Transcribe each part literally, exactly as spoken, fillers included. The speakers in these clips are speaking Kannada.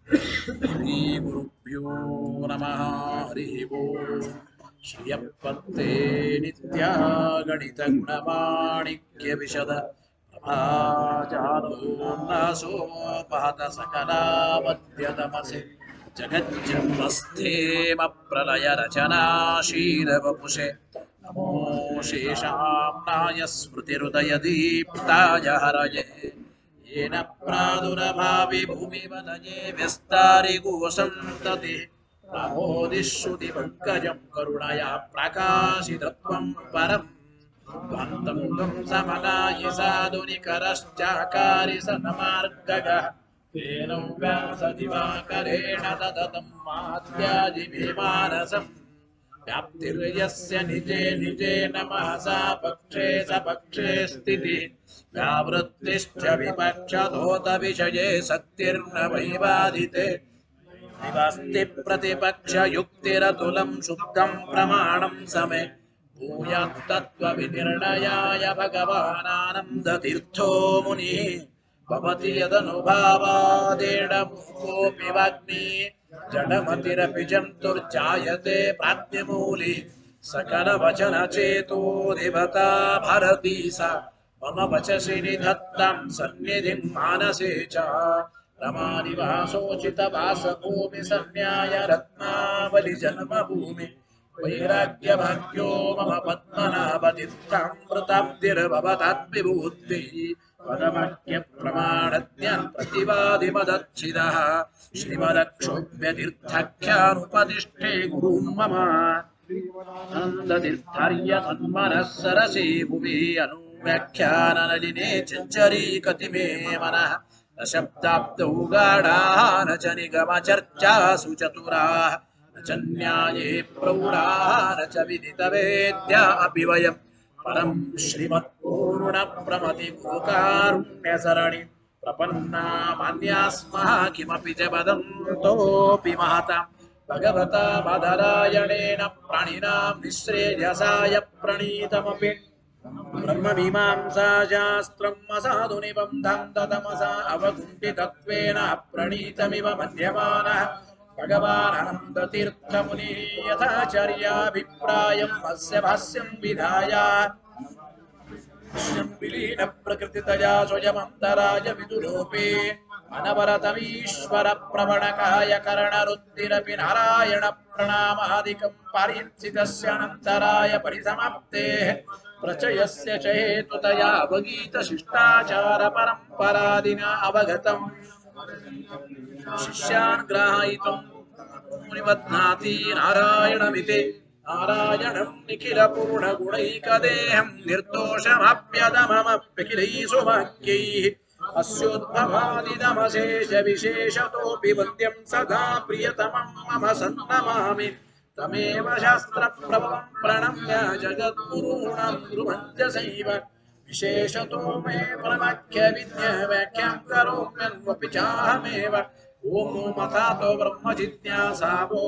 श्रीगुरुभ्यो नमः। हरिः ओम्। श्रियपत्ते नित्या गणितगुणमाणिक्यविशद प्रभाजानोन्नासोपहत सकलावद्यतमसे जगज्जन्मस्थेमप्रलयरचनाशीलवपुषे नमो शेषाम्नाय स्मृतिहृदयदीप्ताय हरये येन प्रादुरभावि भूमिवदये व्यस्तारिगोसन्तति प्रबोधिश्रुतिपङ्कजं करुणया प्रकाशितत्वं परम् ध्वन्तं त्वं समनायि साधुनिकरश्चाकारि सन्मार्गगः तेन व्यासदिवाकरेण तदतं माद्याजिभिमानसम् व्याप्तिर्यस्य निजे निजे नमः सा पक्षे सपक्षे स्थितिः व्यावृत्तिश्च विपक्षतोत विषये शक्तिर्न वैवादिते विवास्ति प्रतिपक्षयुक्तिरतुलं शुद्धं प्रमाणं समे भूयात्तत्त्वविनिर्णयाय भगवानानन्दतीर्थो मुनिः भवति यदनुभावादेण मुकोऽपि वाग्मी जडमतिरपि जन्तुर्जायते प्राज्ञमूलिः सकलवचनचेतो देवता भारती सा मम वचसि निधत्तां सन्निधिं मानसे च रमानिवासोचितवासभूमि सन्न्याय रत्नावलि जन्मभूमि वैराग्यभाग्यो मम पद्मनाभतीर्थामृताब्धिर्भवताद्विभूतिः पदवाक्यप्रमाणज्ञान प्रतिवादिमदच्छिदः श्रीमदक्षोभ्यतीर्थाख्यानुपतिष्ठे गुरुं मम आनन्दतीर्थार्य सन्मनः सरसि भुवि अनुव्याख्याननलिने चञ्चरी कतिमे मनः न शब्दाब्दौ गाढाः न च निगमचर्चासु चतुराः न च न्याये प्रौढाः न च विदितवेद्या अपि वयं परं श्रीमत्पूर्णप्रमतिगुरुकारुण्यसरणि प्रपन्ना मान्या स्मः किमपि च वदन्तोऽपि महतां भगवता बादरायणेन प्राणिनां निःश्रेयसाय प्रणीतमपि ब्रह्ममीमांसाशास्त्रम् असाधुनिबन्धं ततमसा अवकुण्ठितत्वेन प्रणीतमिव मन्यमानः भगवान् आनन्दतीर्थमुनिः यथाचार्याभिप्रायम् अस्य भाष्यं विधाय विलीन प्रकृतितया स्वयमन्तराय विदुरोपे अनवरतमीश्वर प्रवणकाय करणरुद्धिरपि नारायण प्रणामादिकं पारीप्सितस्य अनन्तराय परिसमाप्तेः प्रचयस्य च हेतुतया अवगीत शिष्टाचार परम्परादिना अवगतम् शिष्यान् ग्राहयितुं मुनिबध्नाति नारायणमिति नारायणं निखिलपूर्णगुणैकदेहं निर्दोषमप्यदममप्यखिलैः सुवाक्यैः अस्योद्भवादिदमशेषविशेषतोऽपि वन्द्यं सदा प्रियतमं मम सन्नमामि तमेव शास्त्रप्रभवं प्रणम्य जगद्गुरूणां गुरुमञ्जसैव विशेषतो मे परमाख्यविद्याव्याख्यां करोम्यन्वपि चाहमेव ॐ मथातो ब्रह्मजिज्ञासावो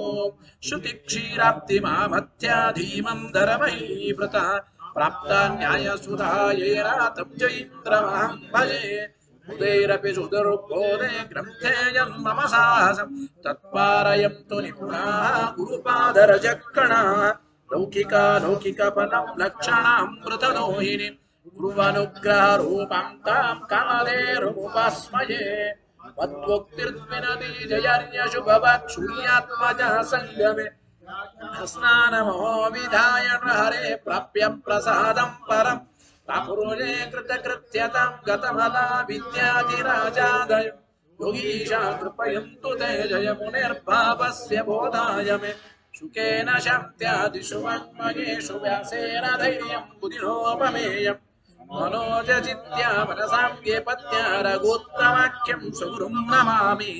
श्रुतिक्षीराब्धिमामध्याधीमन्दरमयी व्रतः प्राप्ता न्यायसुधा येन तं च इन्द्रमहं भजे उदैरपि सुदुर्बोधे ग्रन्थे यन्मम साहसं तत्पारयन्तु निपुणाः गुरुपादरजक्कणाः लौकिका लौकिकफलं लक्षणामृतदोहिनीं गुरुवनुग्रहरूपां तां कामधेनुमुपास्मये मद्वोक्तिर्विनदी जयर्यशुभवक्षुर्यात्मजा सङ्गमे स्नानमो विधाय हरे प्राप्य प्रसादं परं प्रापुरुषे कृतकृत्यतां गतमला विद्याधिराजादय योगीशा कृपयन्तु ते जय मुनिर्भावस्य बोधाय मे शुकेन शान्त्यादिषु वाङ्मयेषु व्यासेन धैर्यं बुधिनोपमेयम् मनोजचित्या मनसां ये पत्या रघुत्तमाख्यं सुगुरुं नमामि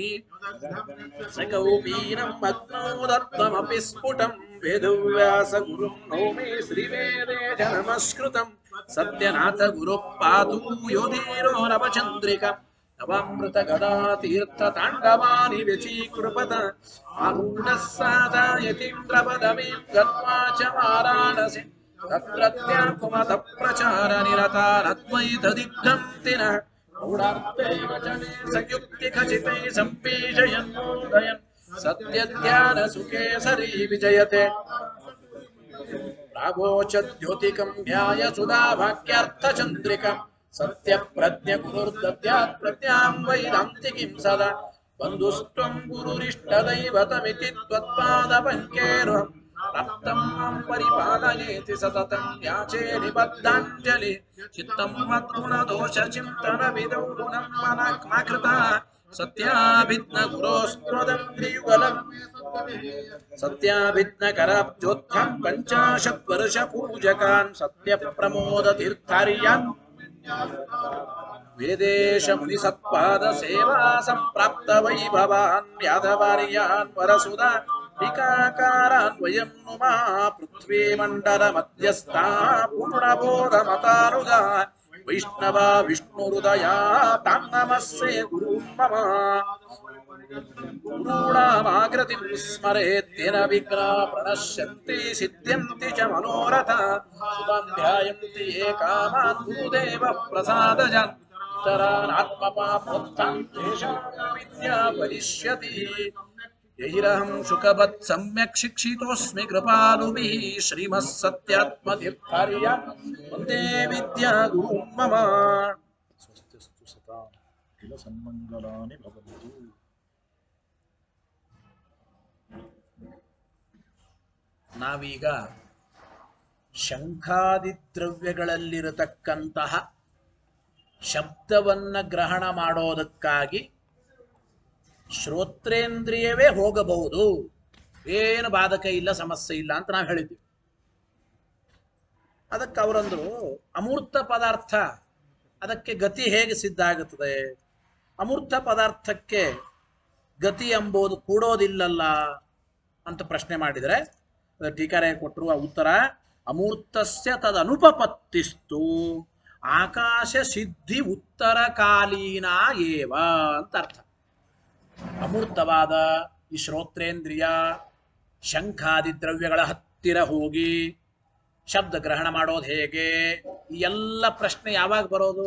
सकौपीनं अग्नौ दत्तमपि स्फुटं वेदव्यासगुरुं नौमि श्रीवेदे च नमस्कृतं सत्यनाथ गुरुः पातु योधीरो नवचन्द्रिका नवामृतगदा तीर्थताण्डवानि व्यचीकृपत आरूढः साधा यतीन्द्रपदवीं गत्वा च वाराणसी तत्रत्याकुमतप्रचारनिरता रद्वैतदिग्धन्तिनः ಗೌಡಾರ್ಥೇ ವಚನೆ ಸಂಯುಕ್ತಿ ಖಚಿತೈ ಸಂಪೀಷಯನ್ಮೋದಯನ್ ಸತ್ಯ ಧ್ಯಾನ ಸುಖೇ ಸರಿ ವಿಜಯತೆ ರಾಗೋಚದ್ಯೋತಿಕಂ ಧ್ಯಾಯ ಸುಧಾ ವಾಕ್ಯಾರ್ಥ ಚಂದ್ರಿಕಂ ಸತ್ಯ ಪ್ರಜ್ಞ ಗುರುರ್ದದ್ಯಾತ್ ಪ್ರಜ್ಞಾಂ ವೈದಾಂತಿಕಿಂ ಸದಾ ಬಂಧುಸ್ತ್ವಂ ಗುರುರಿಷ್ಟ ದೈವತಮಿತಿ ತ್ವತ್ಪಾದ ಪಂಕೇರು ರಕ್ತಂ ಮಾಂ ಪರಿಪಾಲಯೇತಿ ಸತತಂ ಯಾಚೇ ನಿಬದ್ಧಾಂಜಲಿ ಚಿತ್ತಂ ಮದ್ಗುಣ ದೋಷ ಚಿಂತನ ವಿದೌ ಗುಣಂ ಮನಃ ಸತ್ಯಾಭಿಜ್ಞ ಗುರೋಸ್ತ್ವದಂತ್ರಿಯುಗಲಂ ಸತ್ಯಾಭಿಜ್ಞ ಕರಾಬ್ಜೋತ್ಥಂ ಪಂಚಾಶತ್ ವರ್ಷ ಪೂಜಕಾನ್ ಸತ್ಯ ಪ್ರಮೋದ ತೀರ್ಥಾರ್ಯಾನ್ ವೇದೇಶ ಮುನಿ ಸತ್ಪಾದ ಸೇವಾ ಸಂಪ್ರಾಪ್ತ ವೈಭವಾನ್ ಯಾದವಾರ್ಯಾನ್ ವರಸುಧಾ ಟಿಕಾಕಾರಾನ್ ವಯಂ ನುಮಃ ಪೃಥ್ವೀ ಮಂಡಲ ಮಧ್ಯಸ್ಥಾ ಪೂರ್ಣಬೋಧ ಮತಾನುಗಾ ವೈಷ್ಣವ ವಿಷ್ಣು ಹೃದಯ ತಾಂ ನಮಸ್ಸೆ ಗುರು ಮಮ ಗುರುಣಾಮಾಕೃತಿಂ ಸ್ಮರೇತ್ತೇನ ವಿಘ್ನಾ ಪ್ರಣಶ್ಯಂತಿ ಸಿದ್ಧ್ಯಂತಿ ಚ ಮನೋರಥ ಶುಭಂ ಧ್ಯಾಯಂತಿ ಯೇ ಕಾಮಾನ್ ಗುರುದೇವ ಪ್ರಸಾದಜಾನ್ ಇತರಾನಾತ್ಮಪಾಪೋತ್ಥಾಂ ತೇಷಾಂ ವಿದ್ಯಾ ಪರಿಷ್ಯತಿ ಯೈರಹಂ ಶುಕವತ್ ಸಮ್ಯಕ್ ಶಿಕ್ಷಿತೋಸ್ಮಿ ಕೃಪಾಲುಭಿಃ ಶ್ರೀಮಃ ಸತ್ಯಾತ್ಮತೀರ್ಥಾರ್ಯ ವಂದೇ ವಿದ್ಯಾ ಗುರುಂ ಮಮ ಸ್ವಸ್ತಿಸ್ತು ಸತಾಂ ಅಖಿಲ ಸನ್ಮಂಗಲಾನಿ ಭವಂತು. ನಾವೀಗ ಶಂಖಾದಿ ದ್ರವ್ಯಗಳಲ್ಲಿರತಕ್ಕಂತಹ ಶಬ್ದವನ್ನ ಗ್ರಹಣ ಮಾಡೋದಕ್ಕಾಗಿ ಶ್ರೋತ್ರೇಂದ್ರಿಯವೇ ಹೋಗಬಹುದು, ಏನು ಬಾಧಕ ಇಲ್ಲ, ಸಮಸ್ಯೆ ಇಲ್ಲ ಅಂತ ನಾವು ಹೇಳಿದ್ವಿ. ಅದಕ್ಕೆ ಅವರಂದ್ರು ಅಮೂರ್ತ ಪದಾರ್ಥ ಅದಕ್ಕೆ ಗತಿ ಹೇಗೆ ಸಿದ್ಧ ಆಗುತ್ತದೆ? ಅಮೂರ್ತ ಪದಾರ್ಥಕ್ಕೆ ಗತಿ ಎಂಬುದು ಕೂಡೋದಿಲ್ಲಲ್ಲ ಅಂತ ಪ್ರಶ್ನೆ ಮಾಡಿದರೆ ಟೀಕಾರೆ ಕೊಟ್ಟಿರುವ ಉತ್ತರ ಅಮೂರ್ತಸ್ಯ ತದನುಪಪತ್ತಿಸ್ತು ಆಕಾಶ ಸಿದ್ಧಿ ಉತ್ತರ ಕಾಲೀನ ಏವ ಅಂತ ಅರ್ಥ. ಅಮೂರ್ತವಾದ ಈ ಶ್ರೋತ್ರೇಂದ್ರಿಯ ಶಂಖಾದಿ ದ್ರವ್ಯಗಳ ಹತ್ತಿರ ಹೋಗಿ ಶಬ್ದ ಗ್ರಹಣ ಮಾಡೋದು ಹೇಗೆ? ಈ ಎಲ್ಲ ಪ್ರಶ್ನೆ ಯಾವಾಗ ಬರೋದು?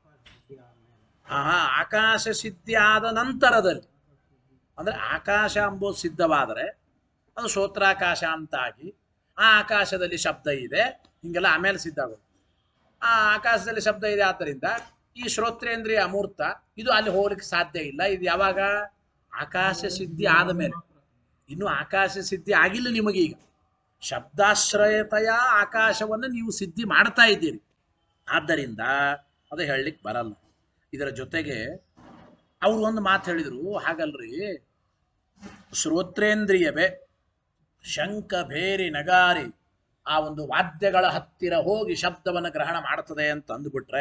ಆಹಾ ಆಕಾಶ ಸಿದ್ಧಿ ಆದ ನಂತರದಲ್ಲಿ. ಅಂದ್ರೆ ಆಕಾಶ ಎಂಬುದು ಸಿದ್ಧವಾದರೆ ಅದು ಶ್ರೋತ್ರಾಕಾಶ ಅಂತಾಗಿ ಆ ಆಕಾಶದಲ್ಲಿ ಶಬ್ದ ಇದೆ, ಹಿಂಗೆಲ್ಲ ಆಮೇಲೆ ಸಿದ್ಧ ಆಗೋದು. ಆ ಆಕಾಶದಲ್ಲಿ ಶಬ್ದ ಇದೆ, ಆದ್ದರಿಂದ ಈ ಶ್ರೋತ್ರೇಂದ್ರಿಯ ಅಮೂರ್ತ, ಇದು ಅಲ್ಲಿ ಹೋಗ್ಲಿಕ್ಕೆ ಸಾಧ್ಯ ಇಲ್ಲ. ಇದು ಯಾವಾಗ? ಆಕಾಶ ಸಿದ್ಧಿ ಆದ ಮೇಲೆ. ಇನ್ನು ಆಕಾಶ ಸಿದ್ಧಿ ಆಗಿಲ್ಲ ನಿಮಗೀಗ. ಶಬ್ದಾಶ್ರಯತೆಯ ಆಕಾಶವನ್ನು ನೀವು ಸಿದ್ಧಿ ಮಾಡ್ತಾ ಇದ್ದೀರಿ, ಆದ್ದರಿಂದ ಅದು ಹೇಳಲಿಕ್ಕೆ ಬರಲ್ಲ. ಇದರ ಜೊತೆಗೆ ಅವರು ಒಂದು ಮಾತು ಹೇಳಿದರು, ಹಾಗಲ್ರಿ, ಶ್ರೋತ್ರೇಂದ್ರಿಯವೇ ಶಂಖ ಭೇರಿ ನಗಾರಿ ಆ ಒಂದು ವಾದ್ಯಗಳ ಹತ್ತಿರ ಹೋಗಿ ಶಬ್ದವನ್ನು ಗ್ರಹಣ ಮಾಡ್ತದೆ ಅಂತ ಅಂದುಬಿಟ್ರೆ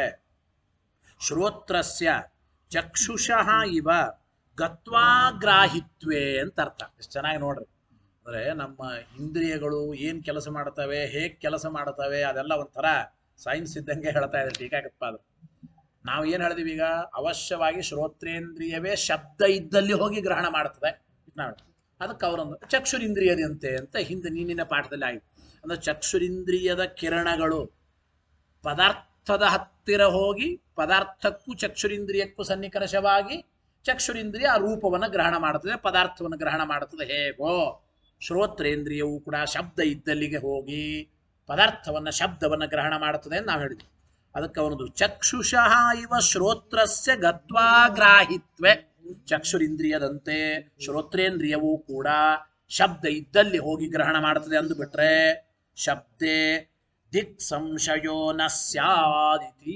ಶ್ರೋತ್ರಸ್ಯ ಚಕ್ಷುಷಃ ಇವ ಗತ್ವಾಗ್ರಾಹಿತ್ವೇ ಅಂತ ಅರ್ಥ. ಎಷ್ಟು ಚೆನ್ನಾಗಿ ನೋಡ್ರಿ. ಅಂದರೆ ನಮ್ಮ ಇಂದ್ರಿಯಗಳು ಏನು ಕೆಲಸ ಮಾಡ್ತವೆ, ಹೇಗೆ ಕೆಲಸ ಮಾಡ್ತವೆ, ಅದೆಲ್ಲ ಒಂಥರ ಸೈನ್ಸ್ ಇದ್ದಂಗೆ ಹೇಳ್ತಾ ಇದೆ ಟೀಕಾಕಪ್ಪ. ಅದು ನಾವು ಏನು ಹೇಳಿದೀವಿ ಈಗ? ಅವಶ್ಯವಾಗಿ ಶ್ರೋತ್ರೇಂದ್ರಿಯವೇ ಶಬ್ದ ಇದ್ದಲ್ಲಿ ಹೋಗಿ ಗ್ರಹಣ ಮಾಡ್ತದೆ. ನಾವು ಅದಕ್ಕೆ ಅವರೊಂದು ಚಕ್ಷುರಿಂದ್ರಿಯದಂತೆ ಅಂತ ಹಿಂದೆ ನೀನಿನ ಪಾಠದಲ್ಲಿ ಆಯಿತು. ಅಂದರೆ ಚಕ್ಷುರಿಂದ್ರಿಯದ ಕಿರಣಗಳು ಪದಾರ್ಥದ ಹತ್ತಿರ ಹೋಗಿ ಪದಾರ್ಥಕ್ಕೂ ಚಕ್ಷುರಿಂದ್ರಿಯಕ್ಕೂ ಸನ್ನಿಕರ್ಷವಾಗಿ ಚಕ್ಷುರಿಂದ್ರಿಯ ಆ ರೂಪವನ್ನು ಗ್ರಹಣ ಮಾಡುತ್ತದೆ, ಪದಾರ್ಥವನ್ನು ಗ್ರಹಣ ಮಾಡುತ್ತದೆ. ಹೇಗೋ ಶ್ರೋತ್ರೇಂದ್ರಿಯವು ಕೂಡ ಶಬ್ದ ಇದ್ದಲ್ಲಿಗೆ ಹೋಗಿ ಪದಾರ್ಥವನ್ನು ಶಬ್ದವನ್ನು ಗ್ರಹಣ ಮಾಡುತ್ತದೆ ಅಂತ ನಾವು ಹೇಳಿದ್ವಿ. ಅದಕ್ಕೆ ಅವನದು ಚಕ್ಷುಷಃ ಇವ ಶ್ರೋತ್ರಸ್ಯ ಗತ್ವಾಗ್ರಾಹಿತ್ವೆ, ಚಕ್ಷುರಿಂದ್ರಿಯದಂತೆ ಶ್ರೋತ್ರೇಂದ್ರಿಯವೂ ಕೂಡ ಶಬ್ದ ಇದ್ದಲ್ಲಿ ಹೋಗಿ ಗ್ರಹಣ ಮಾಡುತ್ತದೆ ಅಂದುಬಿಟ್ರೆ ಶಬ್ದೇ ದಿಕ್ ಸಂಶಯೋ ನ ಸ್ಯಾದಿತಿ.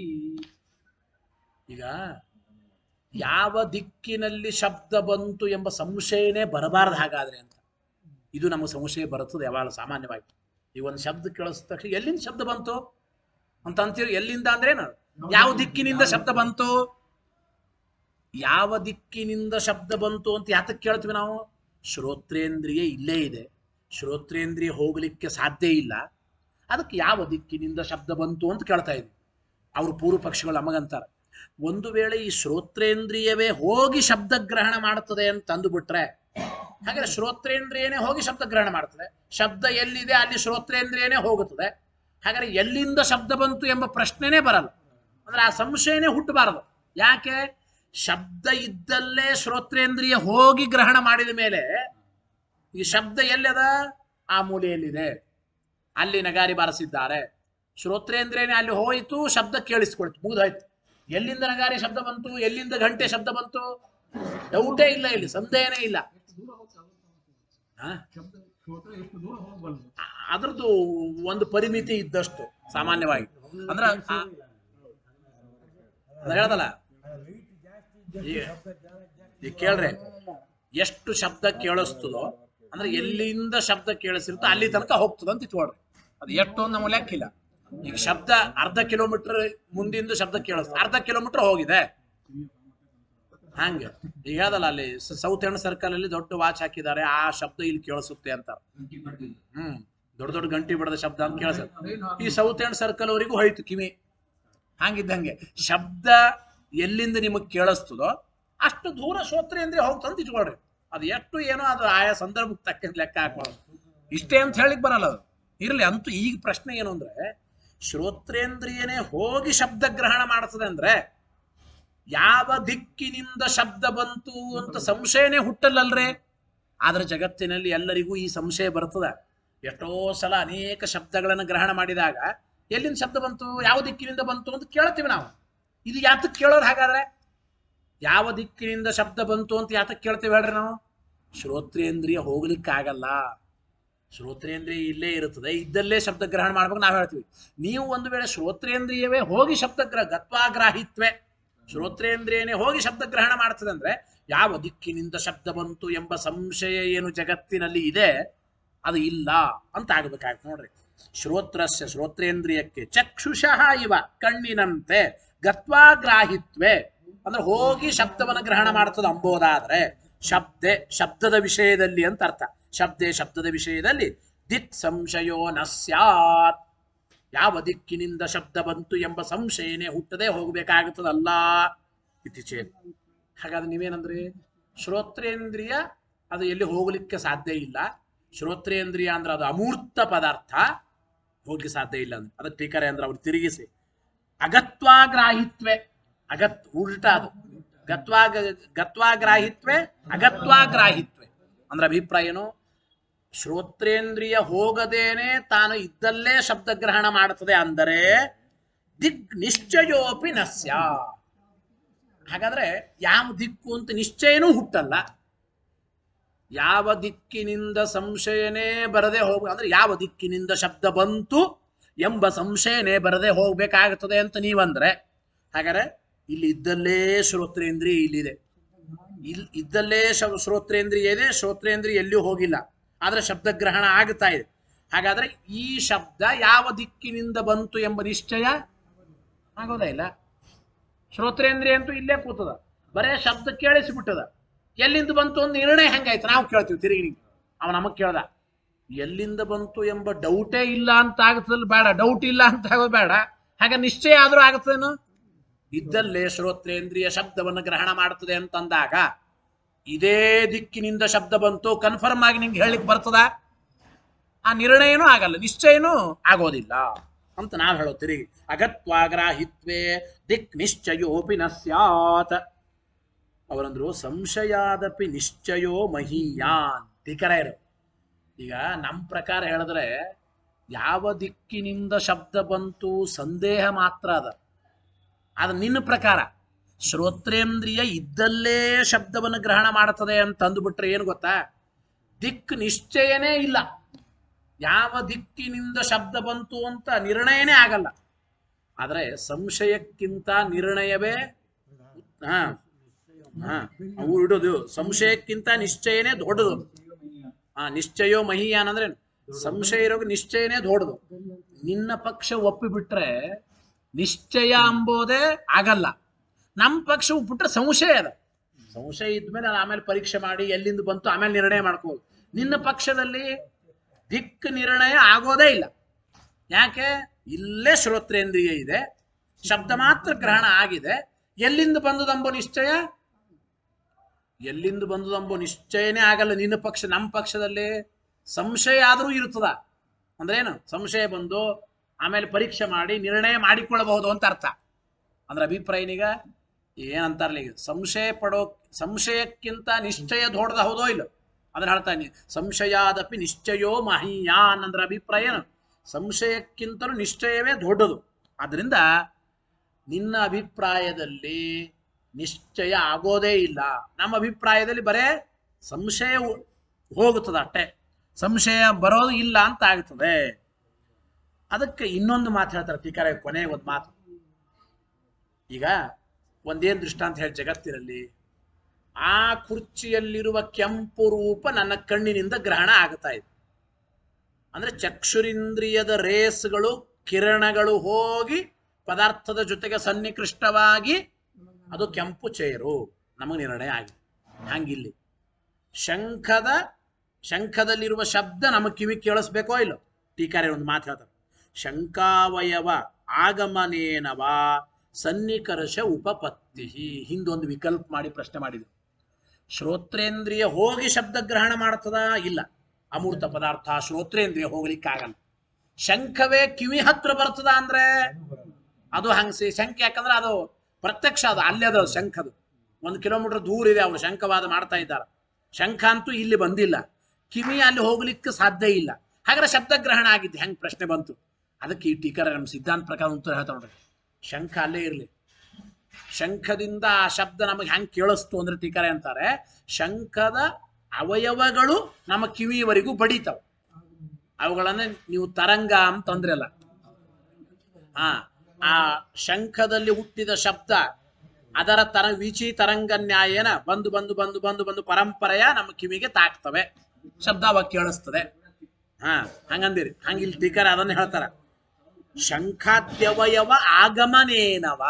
ಈಗ ಯಾವ ದಿಕ್ಕಿನಲ್ಲಿ ಶಬ್ದ ಬಂತು ಎಂಬ ಸಂಶಯನೇ ಬರಬಾರ್ದು ಹಾಗಾದ್ರೆ ಅಂತ. ಇದು ನಮಗೆ ಸಂಶಯ ಬರುತ್ತದೆ ಯಾವಾಗ ಸಾಮಾನ್ಯವಾಗಿ. ಈ ಒಂದು ಶಬ್ದ ಕೇಳಿಸಿದ ತಕ್ಷಣ ಎಲ್ಲಿಂದ ಶಬ್ದ ಬಂತು ಅಂತ ಅಂತೀರಿ. ಎಲ್ಲಿಂದ ಅಂದ್ರೇನು? ಯಾವ ದಿಕ್ಕಿನಿಂದ ಶಬ್ದ ಬಂತು, ಯಾವ ದಿಕ್ಕಿನಿಂದ ಶಬ್ದ ಬಂತು ಅಂತ ಯಾತಕ್ಕೆ ಕೇಳ್ತೀವಿ ನಾವು? ಶ್ರೋತ್ರೇಂದ್ರಿಯ ಇಲ್ಲೇ ಇದೆ, ಶ್ರೋತ್ರೇಂದ್ರಿಯ ಹೋಗ್ಲಿಕ್ಕೆ ಸಾಧ್ಯ ಇಲ್ಲ, ಅದಕ್ಕೆ ಯಾವ ದಿಕ್ಕಿನಿಂದ ಶಬ್ದ ಬಂತು ಅಂತ ಕೇಳ್ತಾ ಇದ್ವಿ. ಅವರು ಪೂರ್ವ ಪಕ್ಷಿಗಳು ನಮಗಂತಾರೆ, ಒಂದು ವೇಳೆ ಈ ಶ್ರೋತ್ರೇಂದ್ರಿಯವೇ ಹೋಗಿ ಶಬ್ದ ಗ್ರಹಣ ಮಾಡ್ತದೆ ಅಂತ ಅಂದುಬಿಟ್ರೆ ಹಾಗಾದ್ರೆ ಶ್ರೋತ್ರೇಂದ್ರಿಯನೇ ಹೋಗಿ ಶಬ್ದ ಗ್ರಹಣ ಮಾಡ್ತದೆ, ಶಬ್ದ ಎಲ್ಲಿದೆ ಅಲ್ಲಿ ಶ್ರೋತ್ರೇಂದ್ರಿಯನೇ ಹೋಗುತ್ತದೆ. ಹಾಗಾದ್ರೆ ಎಲ್ಲಿಂದ ಶಬ್ದ ಬಂತು ಎಂಬ ಪ್ರಶ್ನೆನೇ ಬರಲ್ಲ. ಅಂದ್ರೆ ಆ ಸಂಶಯನೇ ಹುಟ್ಟಬಾರದು. ಯಾಕೆ? ಶಬ್ದ ಇದ್ದಲ್ಲೇ ಶ್ರೋತ್ರೇಂದ್ರಿಯ ಹೋಗಿ ಗ್ರಹಣ ಮಾಡಿದ ಮೇಲೆ ಈ ಶಬ್ದ ಎಲ್ಲದ? ಆ ಮೂಲೆಯಲ್ಲಿದೆ, ಅಲ್ಲಿ ನಗಾರಿ ಬಾರಿಸಿದ್ದಾರೆ. ಶ್ರೋತ್ರೇಂದ್ರಿಯನೇ ಅಲ್ಲಿ ಹೋಯಿತು, ಶಬ್ದ ಕೇಳಿಸ್ಕೊಳ್ತು, ಮುಗಿದೋಯ್ತು. ಎಲ್ಲಿಂದ ನಗಾರಿ ಶಬ್ದ ಬಂತು, ಎಲ್ಲಿಂದ ಗಂಟೆ ಶಬ್ದ ಬಂತು? ಡೌಟೇ ಇಲ್ಲ, ಇಲ್ಲಿ ಸಂದೇಹನೇ ಇಲ್ಲ. ಅದ್ರದ್ದು ಒಂದು ಪರಿಮಿತಿ ಇದ್ದಷ್ಟು ಸಾಮಾನ್ಯವಾಗಿ. ಅಂದ್ರ ಹೇಳ್ದಲ್ಲ, ಈಗ ಕೇಳ್ರಿ, ಎಷ್ಟು ಶಬ್ದ ಕೇಳಿಸ್ತದೋ ಅಂದ್ರೆ ಎಲ್ಲಿಂದ ಶಬ್ದ ಕೇಳಿಸಿರುತ್ತೋ ಅಲ್ಲಿ ತನಕ ಹೋಗ್ತದ ಅಂತ ಇಟ್ಕೊಳ್ರಿ. ಅದು ಎಷ್ಟು ನಮ್ಮ ಲೆಕ್ಕಿಲ್ಲ. ಈಗ ಶಬ್ದ ಅರ್ಧ ಕಿಲೋಮೀಟರ್ ಮುಂದಿಂದ ಶಬ್ದ ಕೇಳಿಸ್ತು, ಅರ್ಧ ಕಿಲೋಮೀಟರ್ ಹೋಗಿದೆ. ಹಂಗೆ ಈಗ ಅದಲ್ಲ, ಅಲ್ಲಿ ಸೌತ್ ಎಂಡ್ ಸರ್ಕಲ್ ಅಲ್ಲಿ ದೊಡ್ಡ ವಾಚ್ ಹಾಕಿದ್ದಾರೆ, ಆ ಶಬ್ದ ಇಲ್ಲಿ ಕೇಳಿಸುತ್ತೆ ಅಂತ. ಹ್ಮ್ ದೊಡ್ಡ ದೊಡ್ಡ ಗಂಟಿ ಬಡದ ಶಬ್ದ ಅಂತ ಕೇಳಿಸುತ್ತೆ. ಈ ಸೌತ್ ಎಂಡ್ ಸರ್ಕಲ್ ಅವರಿಗೂ ಹೋಯ್ತು ಕಿವಿ. ಹಂಗಿದ್ದಂಗೆ ಶಬ್ದ ಎಲ್ಲಿಂದ ನಿಮಗ್ ಕೇಳಿಸ್ತದೋ ಅಷ್ಟು ದೂರ ಶ್ರೋತ್ರೇಂದ್ರಿಯ ಹೋಗ್ತಂತ ಇಟ್ಕೊಳ್ರಿ. ಅದು ಎಷ್ಟು ಏನೋ ಅದು ಆಯಾ ಸಂದರ್ಭಕ್ಕೆ ತಕ್ಕಂತ ಲೆಕ್ಕ ಹಾಕೊಳ್ಳೋದು. ಇಷ್ಟೇ ಅಂತ ಹೇಳಿಕ್ ಬರಲ್ಲ ಅದು. ಇರ್ಲಿ, ಅಂತೂ ಈಗ ಪ್ರಶ್ನೆ ಏನು ಅಂದ್ರೆ, ಶ್ರೋತ್ರೇಂದ್ರಿಯನೇ ಹೋಗಿ ಶಬ್ದ ಗ್ರಹಣ ಮಾಡ್ತದೆ ಅಂದ್ರೆ ಯಾವ ದಿಕ್ಕಿನಿಂದ ಶಬ್ದ ಬಂತು ಅಂತ ಸಂಶಯನೇ ಹುಟ್ಟಲ್ಲಲ್ರೇ. ಆದ್ರೆ ಜಗತ್ತಿನಲ್ಲಿ ಎಲ್ಲರಿಗೂ ಈ ಸಂಶಯ ಬರ್ತದ. ಎಷ್ಟೋ ಸಲ ಅನೇಕ ಶಬ್ದಗಳನ್ನು ಗ್ರಹಣ ಮಾಡಿದಾಗ ಎಲ್ಲಿಂದ ಶಬ್ದ ಬಂತು, ಯಾವ ದಿಕ್ಕಿನಿಂದ ಬಂತು ಅಂತ ಕೇಳ್ತೀವಿ ನಾವು. ಇದು ಯಾತಕ್ಕೆ ಕೇಳೋರು? ಹಾಗಾದ್ರೆ ಯಾವ ದಿಕ್ಕಿನಿಂದ ಶಬ್ದ ಬಂತು ಅಂತ ಯಾತಕ್ಕೆ ಕೇಳ್ತೀವಿ ಹೇಳ್ರಿ ನಾವು? ಶ್ರೋತ್ರೇಂದ್ರಿಯ ಹೋಗ್ಲಿಕ್ಕಾಗಲ್ಲ. ಶ್ರೋತ್ರೇಂದ್ರಿಯ ಇಲ್ಲೇ ಇರುತ್ತದೆ, ಇದ್ದಲ್ಲೇ ಶಬ್ದ ಗ್ರಹಣ ಮಾಡ್ಬೇಕು ನಾವು ಹೇಳ್ತೀವಿ. ನೀವು ಒಂದು ವೇಳೆ ಶ್ರೋತ್ರೇಂದ್ರಿಯವೇ ಹೋಗಿ ಶಬ್ದ ಗ್ರಹ ಗತ್ವಾಗ್ರಾಹಿತ್ವೆ, ಶ್ರೋತ್ರೇಂದ್ರಿಯನೇ ಹೋಗಿ ಶಬ್ದ ಗ್ರಹಣ ಮಾಡ್ತದೆ ಅಂದ್ರೆ ಯಾವ ದಿಕ್ಕಿನಿಂದ ಶಬ್ದ ಬಂತು ಎಂಬ ಸಂಶಯ ಏನು ಜಗತ್ತಿನಲ್ಲಿ ಇದೆ ಅದು ಇಲ್ಲ ಅಂತ ಆಗ್ಬೇಕಾಗ್ತದೆ ನೋಡ್ರಿ. ಶ್ರೋತ್ರಸ್ಯ ಶ್ರೋತ್ರೇಂದ್ರಿಯಕ್ಕೆ ಚಕ್ಷುಷಃ ಇವ ಕಣ್ಣಿನಂತೆ ಗತ್ವಾಗ್ರಾಹಿತ್ವೆ ಅಂದ್ರೆ ಹೋಗಿ ಶಬ್ದವನ್ನು ಗ್ರಹಣ ಮಾಡ್ತದೆ ಅಂಬೋದಾದ್ರೆ ಶಬ್ದೆ ಶಬ್ದದ ವಿಷಯದಲ್ಲಿ ಅಂತ ಅರ್ಥ. ಶಬ್ದೆ ಶಬ್ದದ ವಿಷಯದಲ್ಲಿ ದಿಕ್ ಸಂಶಯೋ ನ ಸ್ಯಾತ್, ಯಾವ ದಿಕ್ಕಿನಿಂದ ಶಬ್ದ ಬಂತು ಎಂಬ ಸಂಶಯನೇ ಹುಟ್ಟದೆ ಹೋಗ್ಬೇಕಾಗುತ್ತದಲ್ಲ ಇತ್ತೀಚೆಗೆ. ಹಾಗಾದ್ರೆ ನೀವೇನಂದ್ರಿ? ಶ್ರೋತ್ರೇಂದ್ರಿಯ ಅದು ಎಲ್ಲಿ ಹೋಗ್ಲಿಕ್ಕೆ ಸಾಧ್ಯ ಇಲ್ಲ. ಶ್ರೋತ್ರೇಂದ್ರಿಯ ಅಂದ್ರೆ ಅದು ಅಮೂರ್ತ ಪದಾರ್ಥ, ಹೋಗ್ಲಿಕ್ಕೆ ಸಾಧ್ಯ ಇಲ್ಲ ಅಂದ್ರೆ ಅದಕ್ಕೆ ಟೀಕರೆ ಅಂದ್ರೆ ಅವ್ರು ತಿರುಗಿಸಿ ಅಗತ್ವಾಗ್ರಾಹಿತ್ವೆ, ಅಗತ್ ಉಲ್ಟಾ ಅದು ಗತ್ವಾಗ ಗತ್ವಾಗ್ರಾಹಿತ್ವೆ ಅಗತ್ವಾಗ್ರಾಹಿತ್ವೆ ಅಂದ್ರೆ ಅಭಿಪ್ರಾಯ ಏನು? ಶ್ರೋತ್ರೇಂದ್ರಿಯ ಹೋಗದೇನೆ ತಾನು ಇದ್ದಲ್ಲೇ ಶಬ್ದ ಗ್ರಹಣ ಮಾಡುತ್ತದೆ ಅಂದರೆ ದಿಕ್ ನಿಶ್ಚಯೋಪಿ ನಸ್ಯ. ಹಾಗಾದ್ರೆ ಯಾವ ದಿಕ್ಕು ಅಂತ ನಿಶ್ಚಯನೂ ಹುಟ್ಟಲ್ಲ. ಯಾವ ದಿಕ್ಕಿನಿಂದ ಸಂಶಯನೇ ಬರದೆ ಹೋಗ ಅಂದ್ರೆ ಯಾವ ದಿಕ್ಕಿನಿಂದ ಶಬ್ದ ಬಂತು ಎಂಬ ಸಂಶಯನೇ ಬರದೆ ಹೋಗ್ಬೇಕಾಗುತ್ತದೆ ಅಂತ ನೀವಂದ್ರೆ, ಹಾಗಾದ್ರೆ ಇಲ್ಲಿ ಇದ್ದಲ್ಲೇ ಶ್ರೋತ್ರೇಂದ್ರಿಯ ಇಲ್ಲಿದೆ, ಇಲ್ಲಿ ಇದ್ದಲ್ಲೇ ಶ್ರೋತ್ರೇಂದ್ರಿಯ ಇದೆ, ಶ್ರೋತ್ರೇಂದ್ರಿಯ ಎಲ್ಲಿಯೂ ಹೋಗಿಲ್ಲ, ಆದ್ರೆ ಶಬ್ದ ಗ್ರಹಣ ಆಗ್ತಾ ಇದೆ. ಹಾಗಾದ್ರೆ ಈ ಶಬ್ದ ಯಾವ ದಿಕ್ಕಿನಿಂದ ಬಂತು ಎಂಬ ನಿಶ್ಚಯ ಆಗೋದೇ ಇಲ್ಲ. ಶ್ರೋತ್ರೇಂದ್ರಿಯ ಅಂತೂ ಇಲ್ಲೇ ಕೂತದ, ಬರೇ ಶಬ್ದ ಕೇಳಿಸಿಬಿಟ್ಟದ. ಎಲ್ಲಿಂದ ಬಂತು ಅಂತ ನಿರ್ಣಯ ಹೆಂಗಾಯ್ತು ನಾವು ಕೇಳ್ತೀವಿ ತಿರುಗಿ. ಅವ ನಮಗ್ ಕೇಳ್ದ, ಎಲ್ಲಿಂದ ಬಂತು ಎಂಬ ಡೌಟೇ ಇಲ್ಲ ಅಂತ ಆಗುತ್ತಲ್ಲ, ಬೇಡ ಡೌಟ್ ಇಲ್ಲ ಅಂತ ಆಗೋದು ಬೇಡ. ಹಾಗೆ ನಿಶ್ಚಯ ಆದ್ರೂ ಆಗುತ್ತೇನು? ಇದ್ದಲ್ಲೇ ಶ್ರೋತ್ರೇಂದ್ರಿಯ ಶಬ್ದವನ್ನು ಗ್ರಹಣ ಮಾಡುತ್ತದೆ ಅಂತಂದಾಗ ಇದೇ ದಿಕ್ಕಿನಿಂದ ಶಬ್ದ ಬಂತು ಕನ್ಫರ್ಮ್ ಆಗಿ ನಿಂಗೆ ಹೇಳಲಿಕ್ಕೆ ಬರ್ತದ? ಆ ನಿರ್ಣಯನೂ ಆಗಲ್ಲ, ನಿಶ್ಚಯನೂ ಆಗೋದಿಲ್ಲ ಅಂತ ನಾವು ಹೇಳೋತೀರಿ. ಅಗತ್ವಾಗ್ರಾಹಿತ್ವೇ ದಿಕ್ ನಿಶ್ಚಯೋಪಿ ನ ಸ್ಯಾತ್. ಅವರಂದ್ರು ಸಂಶಯಾದಪಿ ನಿಶ್ಚಯೋ ಮಹೀಯಾನ್. ಟೀಕರ ಇರು. ಈಗ ನಮ್ಮ ಪ್ರಕಾರ ಹೇಳಿದ್ರೆ ಯಾವ ದಿಕ್ಕಿನಿಂದ ಶಬ್ದ ಬಂತು ಸಂದೇಹ ಮಾತ್ರ ಅದ. ಆದ್ರೆ ನಿನ್ನ ಪ್ರಕಾರ ಶ್ರೋತ್ರೇಂದ್ರಿಯ ಇದ್ದಲ್ಲೇ ಶಬ್ದವನ್ನು ಗ್ರಹಣ ಮಾಡುತ್ತದೆ ಅಂತ ಅಂದುಬಿಟ್ರೆ ಏನು ಗೊತ್ತಾ, ದಿಕ್ ನಿಶ್ಚಯನೇ ಇಲ್ಲ. ಯಾವ ದಿಕ್ಕಿನಿಂದ ಶಬ್ದ ಬಂತು ಅಂತ ನಿರ್ಣಯನೇ ಆಗಲ್ಲ. ಆದ್ರೆ ಸಂಶಯಕ್ಕಿಂತ ನಿರ್ಣಯವೇ ಹಾ ಹಾ ಅವು ಇಡೋದು. ಸಂಶಯಕ್ಕಿಂತ ನಿಶ್ಚಯನೇ ದೊಡ್ಡದು. ಹಾ ನಿಶ್ಚಯೋ ಮಹೀಯಾನ್ ಅಂದ್ರೆ ಸಂಶಯ ಇರೋದು ನಿಶ್ಚಯನೇ ದೊಡ್ಡದು. ನಿನ್ನ ಪಕ್ಷ ಒಪ್ಪಿಬಿಟ್ರೆ ನಿಶ್ಚಯ ಅಂಬೋದೇ ಆಗಲ್ಲ. ನಮ್ಮ ಪಕ್ಷ ಒಪ್ಪಿಬಿಟ್ರೆ ಸಂಶಯ ಅದ. ಸಂಶಯ ಇದ್ಮೇಲೆ ಆಮೇಲೆ ಪರೀಕ್ಷೆ ಮಾಡಿ ಎಲ್ಲಿಂದ ಬಂತು ಆಮೇಲೆ ನಿರ್ಣಯ ಮಾಡ್ಕೋದು. ನಿನ್ನ ಪಕ್ಷದಲ್ಲಿ ದಿಕ್ ನಿರ್ಣಯ ಆಗೋದೇ ಇಲ್ಲ. ಯಾಕೆ? ಇಲ್ಲೇ ಶ್ರೋತ್ರೇಂದ್ರಿಯ ಇದೆ, ಶಬ್ದ ಮಾತ್ರ ಗ್ರಹಣ ಆಗಿದೆ. ಎಲ್ಲಿಂದ ಬಂದುದಂಬೋ ನಿಶ್ಚಯ ಎಲ್ಲಿಂದ ಬಂದುದಂಬೋ ನಿಶ್ಚಯನೇ ಆಗಲ್ಲ ನಿನ್ನ ಪಕ್ಷ. ನಮ್ಮ ಪಕ್ಷದಲ್ಲಿ ಸಂಶಯ ಆದರೂ ಇರ್ತದ. ಅಂದ್ರೆ ಏನು? ಸಂಶಯ ಬಂದು ಆಮೇಲೆ ಪರೀಕ್ಷೆ ಮಾಡಿ ನಿರ್ಣಯ ಮಾಡಿಕೊಳ್ಳಬಹುದು ಅಂತ ಅರ್ಥ. ಅಂದ್ರೆ ಅಭಿಪ್ರಾಯನೀಗ ಏನಂತಾರಲ್ಲ ಈಗ ಸಂಶಯ ಪಡೋ ಸಂಶಯಕ್ಕಿಂತ ನಿಶ್ಚಯ ದೊಡ್ಡದ ಹೌದೋ ಇಲ್ಲ ಅದನ್ನ ಹೇಳ್ತಾನೆ. ಸಂಶಯಾದಪಿ ನಿಶ್ಚಯೋ ಮಹೀಯಾನ್ ಅಂದ್ರೆ ಅಭಿಪ್ರಾಯ ಏನು? ಸಂಶಯಕ್ಕಿಂತಲೂ ನಿಶ್ಚಯವೇ ದೊಡ್ಡದು. ಆದ್ರಿಂದ ನಿನ್ನ ಅಭಿಪ್ರಾಯದಲ್ಲಿ ನಿಶ್ಚಯ ಆಗೋದೇ ಇಲ್ಲ, ನಮ್ಮ ಅಭಿಪ್ರಾಯದಲ್ಲಿ ಬರೇ ಸಂಶಯ ಹೋಗುತ್ತದೆ ಅಷ್ಟೇ, ಸಂಶಯ ಬರೋದು ಇಲ್ಲ ಅಂತ ಆಗ್ತದೆ. ಅದಕ್ಕೆ ಇನ್ನೊಂದು ಮಾತು ಹೇಳ್ತಾರೆ ಟೀಕಾರ, ಕೊನೆಗೆ ಒಂದು ಮಾತು. ಈಗ ಒಂದೇನು ದೃಷ್ಟಾಂತ ಹೇಳಿ ಜಗತ್ತಿನಲ್ಲಿ, ಆ ಕುರ್ಚಿಯಲ್ಲಿರುವ ಕೆಂಪು ರೂಪ ನನ್ನ ಕಣ್ಣಿನಿಂದ ಗ್ರಹಣ ಆಗ್ತಾ ಇದೆ. ಅಂದ್ರೆ ಚಕ್ಷುರಿಂದ್ರಿಯದ ರೇಸ್ಗಳು ಕಿರಣಗಳು ಹೋಗಿ ಪದಾರ್ಥದ ಜೊತೆಗೆ ಸನ್ನಿಕೃಷ್ಟವಾಗಿ ಅದು ಕೆಂಪು ಚೇರು ನಮಗೆ ನಿರ್ಣಯ ಆಗಿದೆ. ಹಂಗಿಲ್ಲಿ ಶಂಖದ ಶಂಖದಲ್ಲಿರುವ ಶಬ್ದ ನಮಗೆ ಕಿವಿ ಕೇಳಿಸ್ಬೇಕೋ ಇಲ್ಲೋ? ಟೀಕಾರೆ ಒಂದು ಮಾತು ಹೇಳ್ತಾರೆ, ಶಂಕಾವಯವ ಆಗಮನೇನವ ಸನ್ನಿಕರ್ಷ ಉಪಪತ್ತಿ. ಹಿಂದೊಂದು ವಿಕಲ್ಪ ಮಾಡಿ ಪ್ರಶ್ನೆ ಮಾಡಿದ್ರು, ಶ್ರೋತ್ರೇಂದ್ರಿಯ ಹೋಗಿ ಶಬ್ದ ಗ್ರಹಣ ಮಾಡ್ತದ? ಇಲ್ಲ, ಅಮೂರ್ತ ಪದಾರ್ಥ ಶ್ರೋತ್ರೇಂದ್ರಿಯ ಹೋಗ್ಲಿಕ್ಕಾಗಲ್ಲ. ಶಂಖವೇ ಕಿವಿ ಹತ್ರ ಬರ್ತದ ಅಂದ್ರೆ ಅದು ಹಂಗಸಿ ಶಂಖ, ಯಾಕಂದ್ರೆ ಅದು ಪ್ರತ್ಯಕ್ಷ, ಅದು ಅಲ್ಲೇ ಅದು ಶಂಖದು ಒಂದು ಕಿಲೋಮೀಟರ್ ದೂರ ಇದೆ, ಅವರು ಶಂಖವಾದ ಮಾಡ್ತಾ ಇದ್ದಾರೆ. ಶಂಖ ಅಂತೂ ಇಲ್ಲಿ ಬಂದಿಲ್ಲ, ಕಿವಿ ಅಲ್ಲಿ ಹೋಗ್ಲಿಕ್ಕೆ ಸಾಧ್ಯ ಇಲ್ಲ. ಹಾಗಾದ್ರೆ ಶಬ್ದ ಗ್ರಹಣ ಆಗಿದ್ದು ಹೆಂಗ್ ಪ್ರಶ್ನೆ ಬಂತು? ಅದಕ್ಕೆ ಈ ಟೀಕರ ನಮ್ಮ ಸಿದ್ಧಾಂತ ಪ್ರಕಾರ ಉತ್ತರ ಹೇಳ್ತಾ ನೋಡ್ರಿ, ಶಂಖ ಅಲ್ಲೇ ಇರಲಿ, ಶಂಖದಿಂದ ಆ ಶಬ್ದ ನಮಗೆ ಹೆಂಗ್ ಕೇಳಿಸ್ತು ಅಂದ್ರೆ ಟೀಕರೆ ಅಂತಾರೆ, ಶಂಖದ ಅವಯವಗಳು ನಮ್ಮ ಕಿವಿಯವರೆಗೂ ಬಡಿತಾವ. ಅವುಗಳನ್ನ ನೀವು ತರಂಗ ಅಂತಂದ್ರಲ್ಲ, ಆ ಆ ಶಂಖದಲ್ಲಿ ಹುಟ್ಟಿದ ಶಬ್ದ ಅದರ ತರ ವಿಚಿ ತರಂಗ ನ್ಯಾಯನ ಬಂದು ಬಂದು ಬಂದು ಬಂದು ಬಂದು ಪರಂಪರೆಯ ನಮ್ಮ ಕಿವಿಗೆ ತಾಕ್ತವೆ, ಶಬ್ದ ಅವಾಗ ಕೇಳಿಸ್ತದೆ. ಹಾ ಹಂಗಂದಿರಿ. ಹಂಗಿಲ್ಲಿ ಟೀಕರ ಅದನ್ನ ಹೇಳ್ತಾರ, ಶಂಖಾದ್ಯವಯವ ಆಗಮನೇನವ,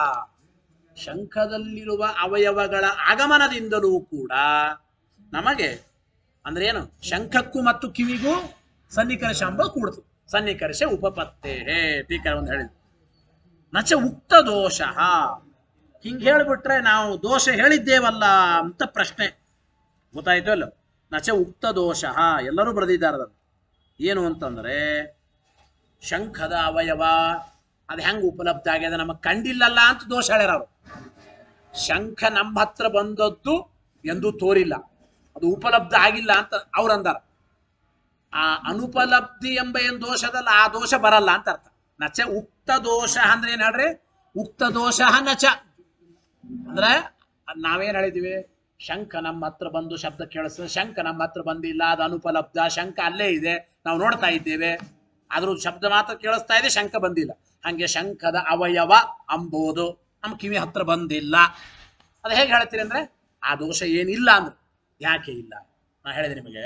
ಶಂಖದಲ್ಲಿರುವ ಅವಯವಗಳ ಆಗಮನದಿಂದಲೂ ಕೂಡ ನಮಗೆ ಅಂದ್ರೆ ಏನು, ಶಂಖಕ್ಕೂ ಮತ್ತು ಕಿವಿಗೂ ಸನ್ನಿಕರ್ಷ ಅಂಬ ಕೂಡ್ತು. ಸನ್ನಿಕರ್ಷ ಉಪಪತ್ತೇ ಟೀಕರ ಒಂದು ಹೇಳಿದ್ರು. ನಚ ಉಕ್ತ ದೋಷ, ಹಿಂಗೆ ಹೇಳಿಬಿಟ್ರೆ ನಾವು ದೋಷ ಹೇಳಿದ್ದೇವಲ್ಲ ಅಂತ ಪ್ರಶ್ನೆ ಗೊತ್ತಾಯ್ತು ಅಲ್ಲ. ನಚ ಉಕ್ತ ದೋಷ, ಎಲ್ಲರೂ ಬರೆದಿದ್ದಾರೆ ಅದನ್ನು. ಏನು ಅಂತಂದ್ರೆ ಶಂಖದ ಅವಯವ ಅದು ಹೆಂಗೆ ಉಪಲಬ್ಧ ಆಗ್ಯದ ನಮಗೆ ಕಂಡಿಲ್ಲಲ್ಲ ಅಂತ ದೋಷ ಹೇಳ್ಯಾರ ಅವರು. ಶಂಖ ನಮ್ಮ ಹತ್ರ ಬಂದದ್ದು ಎಂದೂ ತೋರಿಲ್ಲ, ಅದು ಉಪಲಬ್ಧ ಆಗಿಲ್ಲ ಅಂತ ಅವ್ರು ಅಂದಾರ. ಆ ಅನುಪಲಬ್ಧಿ ಎಂಬ ಏನ್ ದೋಷದಲ್ಲ ಆ ದೋಷ ಬರಲ್ಲ ಅಂತ ಅರ್ಥ. ನಚ ಉಕ್ತ ದೋಷ ಅಂದ್ರೆ ಏನ್ ಹೇಳ್ರಿ, ಉಕ್ತ ದೋಷ ನಚ ಅಂದ್ರೆ ನಾವೇನ್ ಹೇಳಿದೀವಿ, ಶಂಖ ನಮ್ಮ ಹತ್ರ ಬಂದು ಶಬ್ದ ಕೇಳಿಸ್ತದೆ, ಶಂಖ ನಮ್ಮ ಹತ್ರ ಬಂದಿಲ್ಲ, ಅದು ಅನುಪಲಬ್ಧ, ಶಂಖ ಅಲ್ಲೇ ಇದೆ, ನಾವು ನೋಡ್ತಾ ಇದ್ದೇವೆ, ಆದ್ರೂ ಶಬ್ದ ಮಾತ್ರ ಕೇಳಿಸ್ತಾ ಇದೆ, ಶಂಖ ಬಂದಿಲ್ಲ. ಹಂಗೆ ಶಂಖದ ಅವಯವ ಅಂಬೋದು ನಮ್ಮ ಕಿವಿ ಹತ್ರ ಬಂದಿಲ್ಲ. ಅದು ಹೇಗೆ ಹೇಳ್ತೀರಿ ಅಂದ್ರೆ ಆ ದೋಷ ಏನಿಲ್ಲ ಅಂದ್ರೆ, ಯಾಕೆ ಇಲ್ಲ? ನಾ ಹೇಳಿದೆ ನಿಮಗೆ,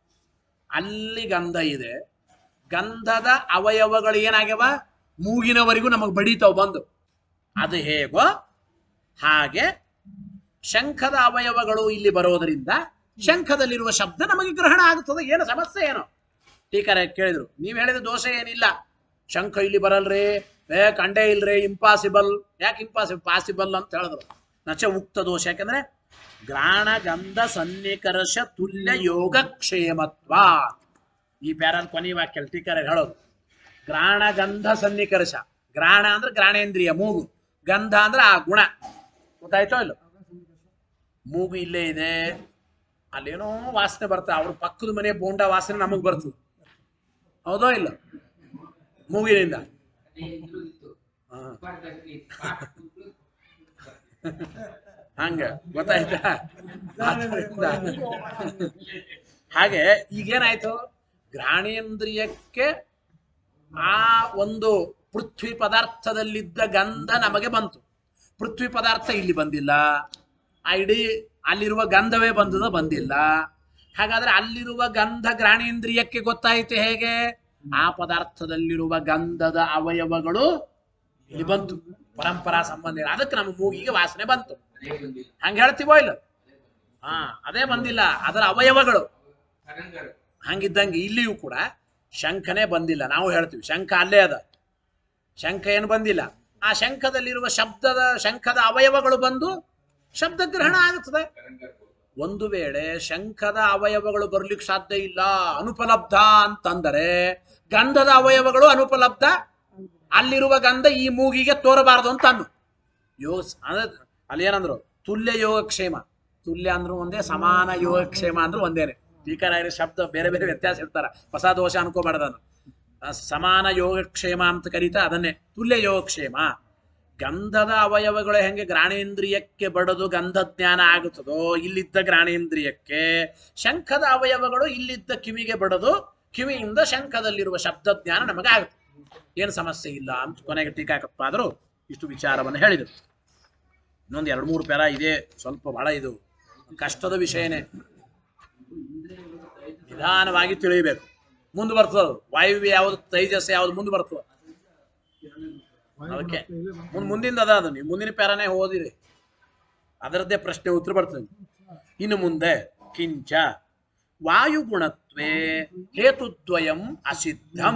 ಅಲ್ಲಿ ಗಂಧ ಇದೆ, ಗಂಧದ ಅವಯವಗಳು ಏನಾಗ್ಯವ ಮೂಗಿನವರೆಗೂ ನಮಗೆ ಬಡಿತಾವ್ ಬಂದು. ಅದು ಹೇಗೋ ಹಾಗೆ ಶಂಖದ ಅವಯವಗಳು ಇಲ್ಲಿ ಬರೋದರಿಂದ ಶಂಖದಲ್ಲಿರುವ ಶಬ್ದ ನಮಗೆ ಗ್ರಹಣ ಆಗುತ್ತದೆ. ಏನು ಸಮಸ್ಯೆ ಏನು? ಟೀಕರ ಕೇಳಿದ್ರು, ನೀವ್ ಹೇಳಿದ ದೋಷ ಏನಿಲ್ಲ, ಶಂಖ ಇಲ್ಲಿ ಬರಲ್ರಿ, ಏ ಕಂಡೇ ಇಲ್ರಿ, ಇಂಪಾಸಿಬಲ್. ಯಾಕೆ ಇಂಪಾಸಿಬಲ್? ಪಾಸಿಬಲ್ ಅಂತ ಹೇಳಿದ್ರು. ನಚ ಉಕ್ತ ದೋಷ, ಯಾಕಂದ್ರೆ ಗ್ರಾಣ ಗಂಧ ಸನ್ನಿಕರ್ಷ ತುಲ್ಯ ಯೋಗಕ್ಷೇಮತ್ವ. ಈ ಪ್ಯಾರಲ್ ಕೊನೆ ವಾಕ್ಯ ಟೀಕರ ಹೇಳೋದು, ಗ್ರಾಣ ಗಂಧ ಸನ್ನಿಕರ್ಷ. ಗ್ರಾಣ ಅಂದ್ರೆ ಗ್ರಾಣೇಂದ್ರಿಯ ಮೂಗು, ಗಂಧ ಅಂದ್ರೆ ಆ ಗುಣ. ಗೊತ್ತಾಯ್ತೋ ಇಲ್ಲ? ಮೂಗು ಇಲ್ಲೇ ಇದೆ, ಅಲ್ಲೇನೋ ವಾಸನೆ ಬರ್ತದೆ, ಅವ್ರ ಪಕ್ಕದ ಮನೆ ಬೋಂಡ ವಾಸನೆ ನಮಗ್ ಬರ್ತದೆ, ಹೌದೋ ಇಲ್ಲ? ಮೂಗಿನಿಂದ ಹಂಗ ಗೊತ್ತಾಯ್ತಾ? ಹಾಗೆ ಈಗೇನಾಯ್ತು, ಗ್ರಾಣೇಂದ್ರಿಯಕ್ಕೆ ಆ ಒಂದು ಪೃಥ್ವಿ ಪದಾರ್ಥದಲ್ಲಿದ್ದ ಗಂಧ ನಮಗೆ ಬಂತು, ಪೃಥ್ವಿ ಪದಾರ್ಥ ಇಲ್ಲಿ ಬಂದಿಲ್ಲ, ಆ ಇಡೀ ಅಲ್ಲಿರುವ ಗಂಧವೇ ಬಂದದ ಬಂದಿಲ್ಲ. ಹಾಗಾದ್ರೆ ಅಲ್ಲಿರುವ ಗಂಧ ಗ್ರಾಣೇಂದ್ರಿಯಕ್ಕೆ ಗೊತ್ತಾಯ್ತು ಹೇಗೆ? ಆ ಪದಾರ್ಥದಲ್ಲಿರುವ ಗಂಧದ ಅವಯವಗಳು ಇಲ್ಲಿ ಬಂತು, ಪರಂಪರಾ ಸಂಬಂಧ. ಅದಕ್ಕೆ ನಮ್ಮ ಮೂಗಿಗೆ ವಾಸನೆ ಬಂತು. ಹಂಗ ಹೇಳ್ತೀವೋ ಇಲ್ಲ? ಹಾ, ಅದೇ ಬಂದಿಲ್ಲ, ಅದರ ಅವಯವಗಳು. ಹಂಗಿದ್ದಂಗೆ ಇಲ್ಲಿಯೂ ಕೂಡ ಶಂಖನೇ ಬಂದಿಲ್ಲ. ನಾವು ಹೇಳ್ತೀವಿ ಶಂಖ ಅಲ್ಲೇ ಅದ, ಶಂಖ ಏನು ಬಂದಿಲ್ಲ. ಆ ಶಂಖದಲ್ಲಿರುವ ಶಬ್ದದ ಶಂಖದ ಅವಯವಗಳು ಬಂದು ಶಬ್ದ ಗ್ರಹಣ ಆಗುತ್ತದೆ. ಒಂದು ವೇಳೆ ಶಂಖದ ಅವಯವಗಳು ಬರ್ಲಿಕ್ಕೆ ಸಾಧ್ಯ ಇಲ್ಲ, ಅನುಪಲಬ್ಧ ಅಂತಂದರೆ ಗಂಧದ ಅವಯವಗಳು ಅನುಪಲಬ್ಧ, ಅಲ್ಲಿರುವ ಗಂಧ ಈ ಮೂಗಿಗೆ ತೋರಬಾರದು ಅಂತ ಅನ್ನು ಯೋಸ್. ಅಲ್ಲಿ ಏನಂದ್ರು ತುಲ್ಯ ಯೋಗಕ್ಷೇಮ, ತುಲ್ಯ ಅಂದ್ರೂ ಒಂದೇ, ಸಮಾನ ಯೋಗಕ್ಷೇಮ ಅಂದ್ರೂ ಒಂದೇನೆ. ಟೀಕಾರಾಯರ ಶಬ್ದ ಬೇರೆ ಬೇರೆ ವ್ಯತ್ಯಾಸ ಇರ್ತಾರ, ಹೊಸ ದೋಷ ಅನ್ಕೋಬಾರ್ದನ್ನು. ಸಮಾನ ಯೋಗಕ್ಷೇಮ ಅಂತ ಕರೀತಾ ಅದನ್ನೇ ತುಲ್ಯ ಯೋಗಕ್ಷೇಮ. ಗಂಧದ ಅವಯವಗಳು ಹೆಂಗೆ ಘ್ರಾಣೇಂದ್ರಿಯಕ್ಕೆ ಬಡದು ಗಂಧ ಜ್ಞಾನ ಆಗುತ್ತದೋ ಇಲ್ಲಿದ್ದ ಘ್ರಾಣೇಂದ್ರಿಯಕ್ಕೆ, ಶಂಖದ ಅವಯವಗಳು ಇಲ್ಲಿದ್ದ ಕಿವಿಗೆ ಬಡದು ಕಿವಿಯಿಂದ ಶಂಖದಲ್ಲಿರುವ ಶಬ್ದ ಜ್ಞಾನ ನಮಗೆ ಆಗುತ್ತೆ. ಏನು ಸಮಸ್ಯೆ ಇಲ್ಲ ಅಂತ ಕೊನೆಗೆ ಟೀಕಾಕಪ್ಪ ಆದರೂ ಇಷ್ಟು ವಿಚಾರವನ್ನು ಹೇಳಿದರು. ಇನ್ನೊಂದು ಎರಡು ಮೂರು ಪೇರ ಇದೆ, ಸ್ವಲ್ಪ ಬಹಳ ಇದು ಕಷ್ಟದ ವಿಷಯನೇ, ನಿಧಾನವಾಗಿ ತಿಳಿಯಬೇಕು. ಮುಂದೆ ಬರ್ತದ ವಾಯುವ್ಯ ಯಾವುದು ತೈಜಸ್ ಯಾವುದು ಮುಂದೆ ಬರ್ತದ, ಅದಕ್ಕೆ ಮುಂದ್ ಮುಂದಿಂದ ಅದ ಅದು ನೀವು ಮುಂದಿನ ಪ್ಯಾರಾನೇ ಓದಿರಿ, ಅದರದ್ದೇ ಪ್ರಶ್ನೆ ಉತ್ತರ ಬರ್ತದೆ. ಇನ್ನು ಮುಂದೆ ಕಿಂಚ ವಾಯುಗುಣತ್ವೇ ಹೇತುದ್ವಯಂ ಅಸಿದ್ಧಂ.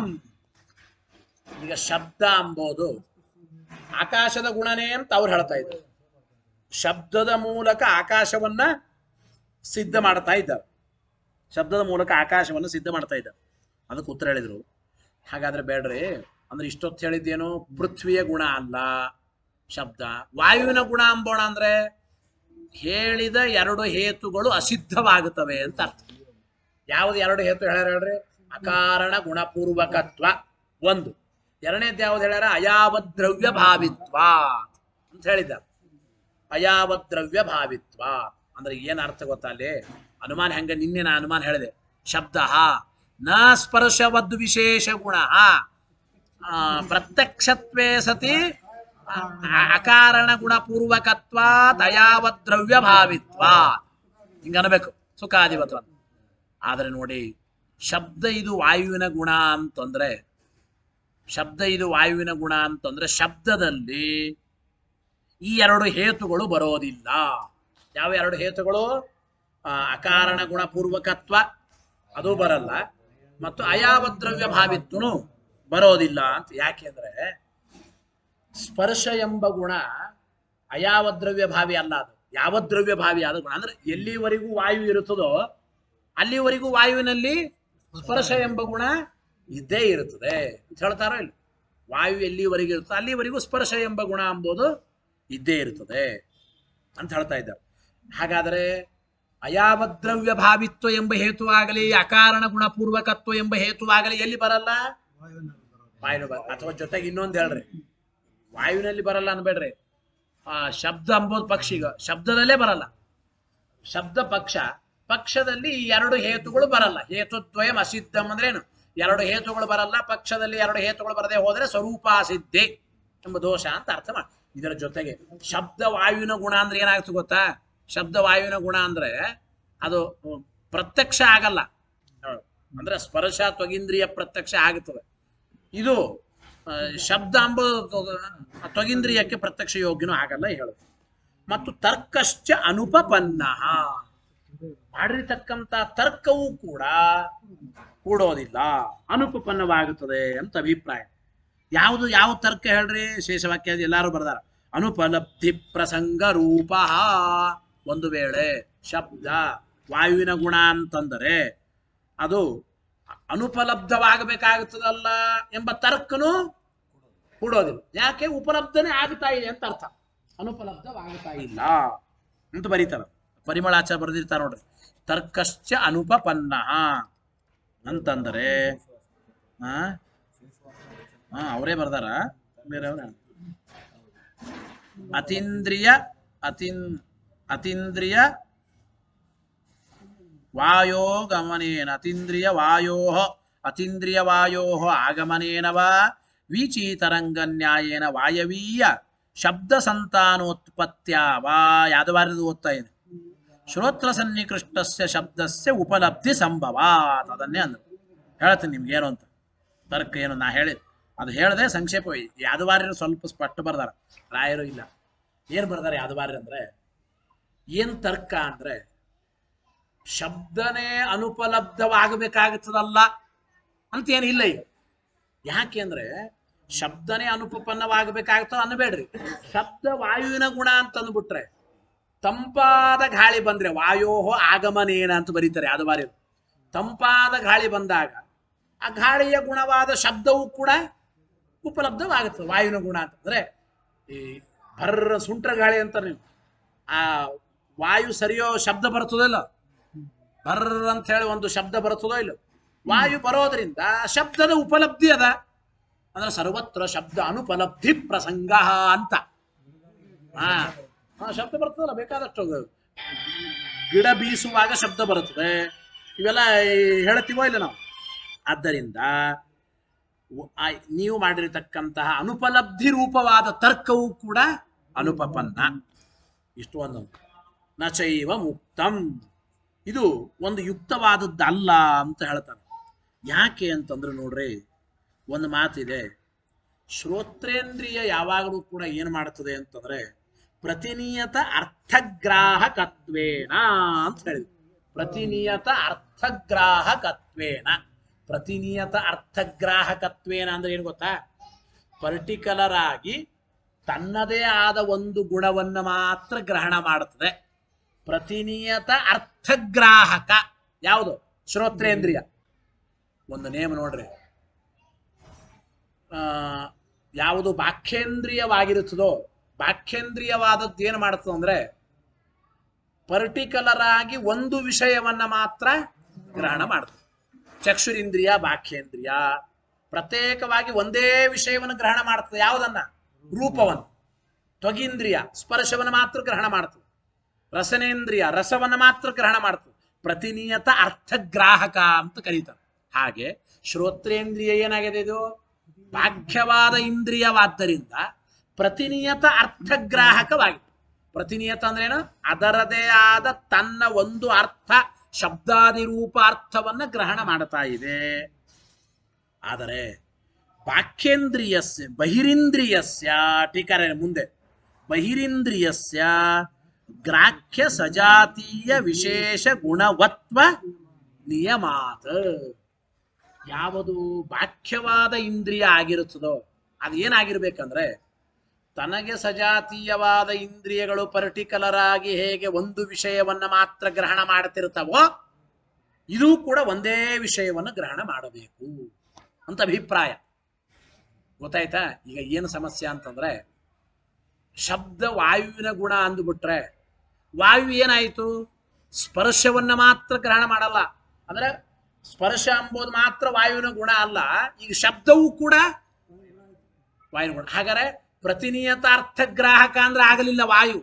ಈಗ ಶಬ್ದ ಅಂಬೋದು ಆಕಾಶದ ಗುಣನೇ ಅಂತ ಅವ್ರು ಹೇಳ್ತಾ ಇದ್ದಾರೆ. ಶಬ್ದದ ಮೂಲಕ ಆಕಾಶವನ್ನ ಸಿದ್ಧ ಮಾಡ್ತಾ ಇದ್ದಾರೆ, ಶಬ್ದದ ಮೂಲಕ ಆಕಾಶವನ್ನು ಸಿದ್ಧ ಮಾಡ್ತಾ ಇದ್ದಾರೆ. ಅದಕ್ಕೆ ಉತ್ತರ ಹೇಳಿದ್ರು, ಹಾಗಾದ್ರೆ ಬೇಡ್ರಿ, ಅಂದ್ರೆ ಇಷ್ಟೊತ್ತು ಹೇಳಿದ್ದೇನು ಪೃಥ್ವಿಯ ಗುಣ ಅಲ್ಲ ಶಬ್ದ, ವಾಯುವಿನ ಗುಣ ಅಂಬೋಣ ಅಂದ್ರೆ ಹೇಳಿದ ಎರಡು ಹೇತುಗಳು ಅಸಿದ್ಧವಾಗುತ್ತವೆ ಅಂತ ಅರ್ಥ. ಯಾವ್ದು ಎರಡು ಹೇತು ಹೇಳ್ಯಾರ ಹೇಳ್ರಿ? ಅಕಾರಣ ಗುಣಪೂರ್ವಕತ್ವ ಒಂದು, ಎರಡನೇದು ಯಾವ್ದು ಹೇಳ್ಯಾರ? ಅಯಾವದ್ರವ್ಯ ಭಾವಿತ್ವ ಅಂತ ಹೇಳಿದ್ದಾರೆ. ಅಯಾವದ್ರವ್ಯ ಭಾವಿತ್ವ ಅಂದ್ರೆ ಏನ್ ಅರ್ಥ ಗೊತ್ತಾ? ಅಲ್ಲಿ ಅನುಮಾನ ಹೆಂಗ, ನಿನ್ನೆ ನಾ ಅನುಮಾನ ಹೇಳಿದೆ, ಶಬ್ದ ನ ಸ್ಪರ್ಶವದ್ ವಿಶೇಷ ಗುಣ ಪ್ರತ್ಯಕ್ಷತ್ವೇ ಸತಿ ಅಕಾರಣ ಗುಣಪೂರ್ವಕತ್ವ ಅಯಾವದ್ರವ್ಯ ಭಾವಿತ್ವ ಹಿಂಗ ಅನ್ಬೇಕು ಸುಖಾಧಿಪತ್ವ. ಆದ್ರೆ ನೋಡಿ, ಶಬ್ದ ಇದು ವಾಯುವಿನ ಗುಣ ಅಂತಂದ್ರೆ, ಶಬ್ದ ಇದು ವಾಯುವಿನ ಗುಣ ಅಂತಂದ್ರೆ ಶಬ್ದದಲ್ಲಿ ಈ ಎರಡು ಹೇತುಗಳು ಬರೋದಿಲ್ಲ. ಯಾವ ಎರಡು ಹೇತುಗಳು? ಅಕಾರಣ ಗುಣಪೂರ್ವಕತ್ವ ಅದು ಬರಲ್ಲ, ಮತ್ತು ಅಯಾವದ್ರವ್ಯ ಭಾವಿತ್ವನು ಬರೋದಿಲ್ಲ ಅಂತ. ಯಾಕೆ ಅಂದ್ರೆ ಸ್ಪರ್ಶ ಎಂಬ ಗುಣ ಅಯಾವದ್ರವ್ಯ ಭಾವಿ ಅಲ್ಲ, ಅದು ಯಾವದ್ರವ್ಯ ಭಾವಿ ಆದ ಗುಣ. ಅಂದ್ರೆ ಎಲ್ಲಿವರೆಗೂ ವಾಯು ಇರುತ್ತದೋ ಅಲ್ಲಿವರೆಗೂ ವಾಯುವಿನಲ್ಲಿ ಸ್ಪರ್ಶ ಎಂಬ ಗುಣ ಇದ್ದೇ ಇರುತ್ತದೆ ಅಂತ ಹೇಳ್ತಾರೋ ಇಲ್ಲ. ವಾಯು ಎಲ್ಲಿವರೆಗೂ ಇರುತ್ತೋ ಅಲ್ಲಿವರೆಗೂ ಸ್ಪರ್ಶ ಎಂಬ ಗುಣ ಎಂಬುದು ಇದ್ದೇ ಇರುತ್ತದೆ ಅಂತ ಹೇಳ್ತಾ ಇದ್ದಾರೆ. ಹಾಗಾದರೆ ಅಯಾವದ್ರವ್ಯ ಭಾವಿತ್ವ ಎಂಬ ಹೇತುವಾಗಲಿ ಅಕಾರಣ ಗುಣಪೂರ್ವಕತ್ವ ಎಂಬ ಹೇತುವಾಗಲಿ ಎಲ್ಲಿ ಬರಲ್ಲ? ವಾಯು ಬರ. ಅಥವಾ ಜೊತೆಗೆ ಇನ್ನೊಂದು ಹೇಳ್ರಿ, ವಾಯುವಿನಲ್ಲಿ ಬರಲ್ಲ ಅನ್ಬೇಡ್ರಿ, ಆ ಶಬ್ದ ಅಂಬೋದು ಪಕ್ಷಿಗ ಶಬ್ದದಲ್ಲೇ ಬರಲ್ಲ. ಶಬ್ದ ಪಕ್ಷ, ಪಕ್ಷದಲ್ಲಿ ಈ ಎರಡು ಹೇತುಗಳು ಬರಲ್ಲ. ಹೇತುದ್ವಯಂ ಅಸಿದ್ಧಂ ಅಂದ್ರೆ ಏನು? ಎರಡು ಹೇತುಗಳು ಬರಲ್ಲ, ಪಕ್ಷದಲ್ಲಿ ಎರಡು ಹೇತುಗಳು ಬರದೆ ಹೋದರೆ ಸ್ವರೂಪಾಸಿದ್ಧೆ ಎಂಬ ದೋಷ ಅಂತ ಅರ್ಥ ಮಾಡಿ. ಇದರ ಜೊತೆಗೆ ಶಬ್ದ ವಾಯುವಿನ ಗುಣ ಅಂದ್ರೆ ಏನಾಗ್ತದೆ ಗೊತ್ತಾ? ಶಬ್ದ ವಾಯುವಿನ ಗುಣ ಅಂದ್ರೆ ಅದು ಪ್ರತ್ಯಕ್ಷ ಆಗಲ್ಲ, ಅಂದ್ರೆ ಸ್ಪರ್ಶ ತ್ವಗಿಂದ್ರಿಯ ಪ್ರತ್ಯಕ್ಷ ಆಗುತ್ತದೆ. ಇದು ಶಬ್ದ ಅಂಬುದು ತ್ವಗಿಂದ್ರಿಯಕ್ಕೆ ಪ್ರತ್ಯಕ್ಷ ಯೋಗ್ಯನೂ ಆಗಲ್ಲ ಹೇಳುದು. ಮತ್ತು ತರ್ಕಶ್ಚ ಅನುಪಪನ್ನ, ಮಾಡಿರ್ತಕ್ಕಂಥ ತರ್ಕವೂ ಕೂಡ ಕೂಡೋದಿಲ್ಲ, ಅನುಪಪನ್ನವಾಗುತ್ತದೆ ಅಂತ ಅಭಿಪ್ರಾಯ. ಯಾವುದು ಯಾವ ತರ್ಕ ಹೇಳ್ರಿ? ಶೇಷವಾಕ್ಯ ಎಲ್ಲಾರು ಬರ್ದಾರ. ಅನುಪಲಬ್ಧಿ ಪ್ರಸಂಗ ರೂಪ. ಒಂದು ವೇಳೆ ಶಬ್ದ ವಾಯುವಿನ ಗುಣ ಅಂತಂದರೆ ಅದು ಅನುಪಲಬ್ಧವಾಗಬೇಕಾಗುತ್ತದಲ್ಲ ಎಂಬ ತರ್ಕನು ಕೂಡೋದಿಲ್ಲ. ಯಾಕೆ? ಉಪಲಬ್ಧನೆ ಆಗ್ತಾ ಇದೆ ಅಂತ ಅರ್ಥ, ಅನುಪಲಬ್ಧವಾಗ್ತಾ ಇಲ್ಲ ಅಂತ ಬರೀತಾರ. ಪರಿಮಳಾಚಾರ್ಯ ಬರೆದಿರ್ತಾರ ನೋಡ್ರಿ, ತರ್ಕಶ್ಚ ಅನುಪಪನ್ನ ಅಂತಂದರೆ ಹಾ ಹಾ ಅವರೇ ಬರ್ದಾರ, ಬೇರೆಯವ್ರ ಅತೀಂದ್ರಿಯ ಅತೀನ್ ಅತೀಂದ್ರಿಯ ವಾಯೋ ಗಮನೇನ ಅತೀಂದ್ರಿಯ ವಾಯೋ ಅತೀಂದ್ರಿಯ ವಾಯೋ ಆಗಮನೇನ ವಾ ವೀಚೀತರಂಗ ನ್ಯಾಯೇನ ವಾಯವೀಯ ಶಬ್ದ ಸಂತಾನೋತ್ಪತ್ತ್ಯ ವಾ. ಯಾದವಾರ್ಯದು ಓದ್ತಾ ಇದೆ. ಶ್ರೋತ್ರ ಸನ್ನಿಕೃಷ್ಟಸ್ಯ ಶಬ್ದಸ್ಯ ಉಪಲಬ್ಧಿ ಸಂಭವಾತ್. ಅದನ್ನೇ ಅಂದ್ರು. ಹೇಳ್ತೀನಿ ನಿಮ್ಗೆ ಏನು ಅಂತ ತರ್ಕ ಏನು ನಾ ಹೇಳಿ ಅದು ಹೇಳದೆ ಸಂಕ್ಷೇಪ. ಯಾದವಾರ್ಯರು ಸ್ವಲ್ಪ ಸ್ಪಷ್ಟ ಬರ್ದಾರ, ರಾಯರು ಇಲ್ಲ. ಏನ್ ಬರ್ದಾರ ಯಾದವಾರ್ಯ ಅಂದ್ರೆ, ಏನ್ ತರ್ಕ ಅಂದ್ರೆ ಶಬ್ದನೇ ಅನುಪಲಬ್ಧವಾಗಬೇಕಾಗುತ್ತದಲ್ಲ ಅಂತ ಏನಿಲ್ಲ ಈಗ. ಯಾಕೆ ಅಂದ್ರೆ ಶಬ್ದನೇ ಅನುಪಪನ್ನವಾಗಬೇಕಾಗ್ತದ ಅನ್ಬೇಡ್ರಿ. ಶಬ್ದ ವಾಯುವಿನ ಗುಣ ಅಂತ ಅಂದ್ಬಿಟ್ರೆ, ತಂಪಾದ ಗಾಳಿ ಬಂದ್ರೆ ವಾಯೋಹೋ ಆಗಮನೇನ ಅಂತ ಬರೀತಾರೆ ಯಾದವಾರ್ಯರು. ತಂಪಾದ ಗಾಳಿ ಬಂದಾಗ ಆ ಗಾಳಿಯ ಗುಣವಾದ ಶಬ್ದವೂ ಕೂಡ ಉಪಲಬ್ಧವಾಗುತ್ತದೆ ವಾಯುವಿನ ಗುಣ ಅಂತಂದ್ರೆ. ಈ ಭರ್ರ ಸುಂಟ್ರ ಗಾಳಿ ಅಂತ ನೀವು ಆ ವಾಯು ಸರಿಯೋ ಶಬ್ದ ಬರ್ತದೋ ಇಲ್ಲ, ಬರ್ರ ಅಂತ ಹೇಳಿ ಒಂದು ಶಬ್ದ ಬರ್ತದೋ ಇಲ್ಲ. ವಾಯು ಬರೋದ್ರಿಂದ ಶಬ್ದದ ಉಪಲಬ್ಧಿ ಅದ, ಅಂದ್ರೆ ಸರ್ವತ್ರ ಶಬ್ದ ಅನುಪಲಬ್ಧಿ ಪ್ರಸಂಗ ಅಂತ. ಹಾ ಹಾ ಶಬ್ದ ಬರ್ತದಲ್ಲ ಬೇಕಾದಷ್ಟು. ಗಿಡ ಬೀಸುವಾಗ ಶಬ್ದ ಬರುತ್ತದೆ, ಇವೆಲ್ಲ ಹೇಳ್ತೀವೋ ಇಲ್ಲ ನಾವು. ಆದ್ದರಿಂದ ನೀವು ಮಾಡಿರತಕ್ಕಂತಹ ಅನುಪಲಬ್ಧಿ ರೂಪವಾದ ತರ್ಕವೂ ಕೂಡ ಅನುಪಪನ್ನ. ಇಷ್ಟು ಒಂದು ನಚೈವ ಮುಕ್ತಂ, ಇದು ಒಂದು ಯುಕ್ತವಾದದ್ದಲ್ಲ ಅಂತ ಹೇಳ್ತಾನೆ. ಯಾಕೆ ಅಂತಂದ್ರೆ ನೋಡ್ರಿ, ಒಂದು ಮಾತಿದೆ, ಶ್ರೋತ್ರೇಂದ್ರಿಯ ಯಾವಾಗಲೂ ಕೂಡ ಏನು ಮಾಡ್ತದೆ ಅಂತಂದ್ರೆ ಪ್ರತಿನಿಯತ ಅರ್ಥಗ್ರಾಹಕತ್ವೇನ ಅಂತ ಹೇಳಿದ್ವಿ. ಪ್ರತಿನಿಯತ ಅರ್ಥಗ್ರಾಹಕತ್ವೇನ, ಪ್ರತಿನಿಯತ ಅರ್ಥಗ್ರಾಹಕತ್ವೇನ ಅಂದ್ರೆ ಏನು ಗೊತ್ತಾ? ಪರ್ಟಿಕ್ಯುಲರ್ ಆಗಿ ತನ್ನದೇ ಆದ ಒಂದು ಗುಣವನ್ನು ಮಾತ್ರ ಗ್ರಹಣ ಮಾಡುತ್ತದೆ. ಪ್ರತಿನಿಯತ ಅರ್ಥಗ್ರಾಹಕ ಯಾವುದು? ಶ್ರೋತ್ರೇಂದ್ರಿಯ. ಒಂದು ನೇಮ ನೋಡ್ರಿ, ಆ ಯಾವುದು ಬಾಹ್ಯೇಂದ್ರಿಯವಾಗಿರುತ್ತದೋ, ಬಾಹ್ಯೇಂದ್ರಿಯವಾದದ್ದು ಏನು ಮಾಡುತ್ತದೆ ಅಂದ್ರೆ ಪರ್ಟಿಕ್ಯುಲರ್ ಆಗಿ ಒಂದು ವಿಷಯವನ್ನ ಮಾತ್ರ ಗ್ರಹಣ ಮಾಡ್ತದೆ. ಚಕ್ಷುರಿಂದ್ರಿಯ ಬಾಹ್ಯೇಂದ್ರಿಯ ಪ್ರತ್ಯೇಕವಾಗಿ ಒಂದೇ ವಿಷಯವನ್ನು ಗ್ರಹಣ ಮಾಡ್ತದೆ. ಯಾವುದನ್ನ? ರೂಪವನ್ನು. ತ್ವಗೀಂದ್ರಿಯ ಸ್ಪರ್ಶವನ್ನು ಮಾತ್ರ ಗ್ರಹಣ ಮಾಡ್ತದೆ. ರಸನೇಂದ್ರಿಯ ರಸವನ್ನು ಮಾತ್ರ ಗ್ರಹಣ ಮಾಡ್ತದೆ. ಪ್ರತಿನಿಯತ ಅರ್ಥಗ್ರಾಹಕ ಅಂತ ಕರೀತಾರೆ. ಹಾಗೆ ಶ್ರೋತ್ರೇಂದ್ರಿಯ ಏನಾಗಿದೆ? ಇದು ಬಾಹ್ಯವಾದ ಇಂದ್ರಿಯವಾದ್ದರಿಂದ ಪ್ರತಿನಿಯತ ಅರ್ಥಗ್ರಾಹಕವಾಗಿದೆ. ಪ್ರತಿನಿಯತ ಅಂದ್ರೇನು? ಅದರದೇ ಆದ ತನ್ನ ಒಂದು ಅರ್ಥ, ಶಬ್ದಾದಿ ರೂಪ ಅರ್ಥವನ್ನ ಗ್ರಹಣ ಮಾಡ್ತಾ ಇದೆ. ಆದರೆ ಬಾಹ್ಯೇಂದ್ರಿಯಸ್ಯ ಬಹಿರಿಂದ್ರಿಯಸ್ಯ, ಟೀಕಾರ ಮುಂದೆ, ಬಹಿರಿಂದ್ರಿಯಸ್ಯ ಗ್ರಾಹ್ಯ ಸಜಾತೀಯ ವಿಶೇಷ ಗುಣವತ್ವ ನಿಯಮಾತ್. ಯಾವುದು ಬಾಹ್ಯವಾದ ಇಂದ್ರಿಯ ಆಗಿರುತ್ತದೋ ಅದು ಏನಾಗಿರ್ಬೇಕಂದ್ರೆ ತನಗೆ ಸಜಾತೀಯವಾದ ಇಂದ್ರಿಯಗಳು ಪರ್ಟಿಕ್ಯುಲರ್ ಆಗಿ ಹೇಗೆ ಒಂದು ವಿಷಯವನ್ನ ಮಾತ್ರ ಗ್ರಹಣ ಮಾಡ್ತಿರ್ತಾವೋ ಇದು ಕೂಡ ಒಂದೇ ವಿಷಯವನ್ನು ಗ್ರಹಣ ಮಾಡಬೇಕು ಅಂತ ಅಭಿಪ್ರಾಯ. ಗೊತ್ತಾಯ್ತಾ? ಈಗ ಏನು ಸಮಸ್ಯೆ ಅಂತಂದ್ರೆ ಶಬ್ದ ವಾಯುವಿನ ಗುಣ ಅಂದುಬಿಟ್ರೆ ವಾಯು ಏನಾಯಿತು? ಸ್ಪರ್ಶವನ್ನ ಮಾತ್ರ ಗ್ರಹಣ ಮಾಡಲ್ಲ. ಅಂದ್ರೆ ಸ್ಪರ್ಶ ಎಂಬುದು ಮಾತ್ರ ವಾಯುವಿನ ಗುಣ ಅಲ್ಲ, ಈಗ ಶಬ್ದವೂ ಕೂಡ ವಾಯು ಗುಣ. ಹಾಗಾದ್ರೆ ಪ್ರತಿನಿಯತ ಅರ್ಥಗ್ರಾಹಕ ಅಂದ್ರೆ ಆಗಲಿಲ್ಲ ವಾಯು.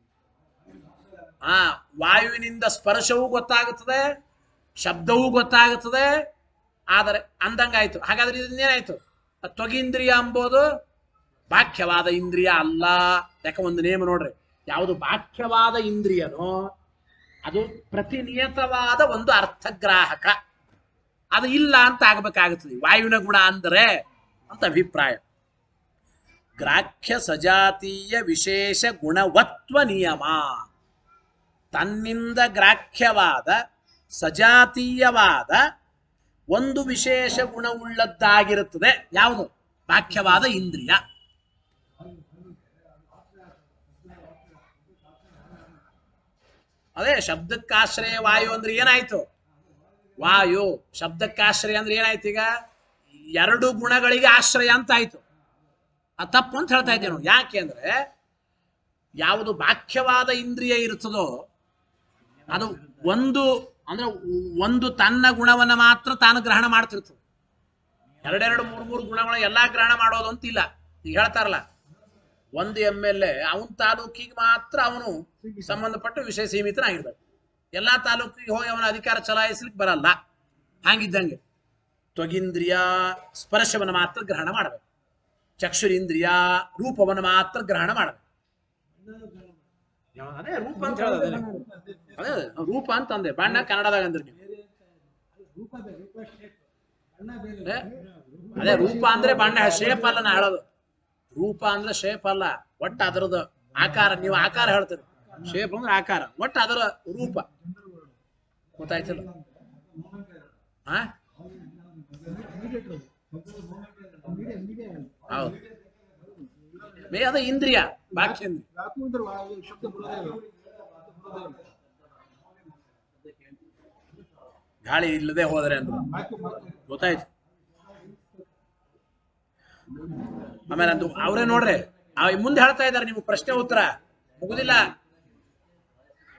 ಆ ವಾಯುವಿನಿಂದ ಸ್ಪರ್ಶವೂ ಗೊತ್ತಾಗುತ್ತದೆ, ಶಬ್ದವೂ ಗೊತ್ತಾಗುತ್ತದೆ, ಆದರೆ ಅಂದಂಗಾಯ್ತು. ಹಾಗಾದ್ರೆ ಇದನ್ನೇನಾಯ್ತು? ತ್ವಗೀಂದ್ರಿಯ ಎಂಬುದು ಬಾಹ್ಯವಾದ ಇಂದ್ರಿಯ ಅಲ್ಲ. ಯಾಕೆ ಒಂದು ನೇಮ ನೋಡ್ರಿ, ಯಾವುದು ಬಾಹ್ಯವಾದ ಇಂದ್ರಿಯನೋ ಅದು ಪ್ರತಿನಿಯತವಾದ ಒಂದು ಅರ್ಥಗ್ರಾಹಕ, ಅದು ಇಲ್ಲ ಅಂತ ಆಗ್ಬೇಕಾಗುತ್ತದೆ ವಾಯುವಿನ ಗುಣ ಅಂದರೆ ಅಂತ ಅಭಿಪ್ರಾಯ. ಗ್ರಾಹ್ಯ ಸಜಾತೀಯ ವಿಶೇಷ ಗುಣವತ್ವ ನಿಯಮ, ತನ್ನಿಂದ ಗ್ರಾಹ್ಯವಾದ ಸಜಾತೀಯವಾದ ಒಂದು ವಿಶೇಷ ಗುಣವುಳ್ಳದ್ದಾಗಿರುತ್ತದೆ. ಯಾವುದು? ಬಾಹ್ಯವಾದ ಇಂದ್ರಿಯ. ಅದೇ ಶಬ್ದಕ್ಕಾಶ್ರಯ ವಾಯು ಅಂದ್ರೆ ಏನಾಯ್ತು? ವಾಯು ಶಬ್ದಕ್ಕಾಶ್ರಯ ಅಂದ್ರೆ ಏನಾಯ್ತು? ಈಗ ಎರಡು ಗುಣಗಳಿಗೆ ಆಶ್ರಯ ಅಂತ ಆಯ್ತು. ಆ ತಪ್ಪು ಅಂತ ಹೇಳ್ತಾ ಇದ್ದೇನೆ. ಯಾಕೆ ಅಂದ್ರೆ ಯಾವುದು ಬಾಹ್ಯವಾದ ಇಂದ್ರಿಯ ಇರುತ್ತದೋ ಅದು ಒಂದು ಅಂದ್ರೆ ಒಂದು ತನ್ನ ಗುಣವನ್ನ ಮಾತ್ರ ತಾನು ಗ್ರಹಣ ಮಾಡ್ತಿರ್ತದೆ. ಎರಡೆರಡು ಮೂರು ಮೂರು ಗುಣಗಳ ಎಲ್ಲಾ ಗ್ರಹಣ ಮಾಡೋದು ಅಂತಿಲ್ಲ. ಈಗ ಹೇಳ್ತಾರಲ್ಲ, ಒಂದು ಎಮ್ ಎಲ್ ಎ ಅವನ ತಾಲೂಕಿಗೆ ಮಾತ್ರ ಅವನು ಸಂಬಂಧಪಟ್ಟ ವಿಷಯ ಸೀಮಿತನಾಗಿರ್ಬೇಕು, ಎಲ್ಲಾ ತಾಲೂಕಿಗೆ ಹೋಗಿ ಅವನ ಅಧಿಕಾರ ಚಲಾಯಿಸ್ಲಿಕ್ಕೆ ಬರಲ್ಲ. ಹಾಗಿದ್ದಂಗೆ ತ್ವಗೀಂದ್ರಿಯ ಸ್ಪರ್ಶವನ್ನು ಮಾತ್ರ ಗ್ರಹಣ ಮಾಡಬೇಕು, ಚಕ್ಷುರಿಂದ್ರಿಯ ರೂಪವನ್ನು ಮಾತ್ರ ಗ್ರಹಣ ಮಾಡಬೇಕು. ಅದೇ ರೂಪ ಅಂತ ಹೇಳೋದು, ಅದೇ ರೂಪ ಅಂತ ಅಂದೆ. ಬಣ್ಣ ಕನ್ನಡದಾಗ ಅಂದ್ರೆ ನೀವು ಅದೇ ರೂಪ ಅಂದ್ರೆ ಬಣ್ಣ, ಶೇಪ್ ಅಲ್ಲ ನಾ ಹೇಳೋದು. ರೂಪ ಅಂದ್ರೆ ಶೇಪ್ ಅಲ್ಲ, ಒಟ್ಟು ಅದರದ್ದು ಆಕಾರ. ನೀವು ಆಕಾರ ಹೇಳ್ತೀರಿ, ಶೇಪ್ ಅಂದ್ರೆ ಆಕಾರ, ಒಟ್ಟು ಅದರ ರೂಪ. ಗೊತ್ತಾಯ್ತಲ್ಲ? ಹಾ ಹೌದು, ಬೇ ಅದು ಇಂದ್ರಿಯ, ಬಾಹ್ಯೇಂದ್ರಿಯ. ಗಾಳಿ ಇಲ್ಲದೆ ಹೋದರೆ ಅಂದ್ರೆ ಗೊತ್ತಾಯ್ತು. ಆಮೇಲೆ ಅದು ಅವರೇ ನೋಡ್ರಿ ಮುಂದೆ ಹೇಳ್ತಾ ಇದ್ದಾರೆ, ನೀವು ಪ್ರಶ್ನೆ ಉತ್ತರ ಮುಗುದಿಲ್ಲ.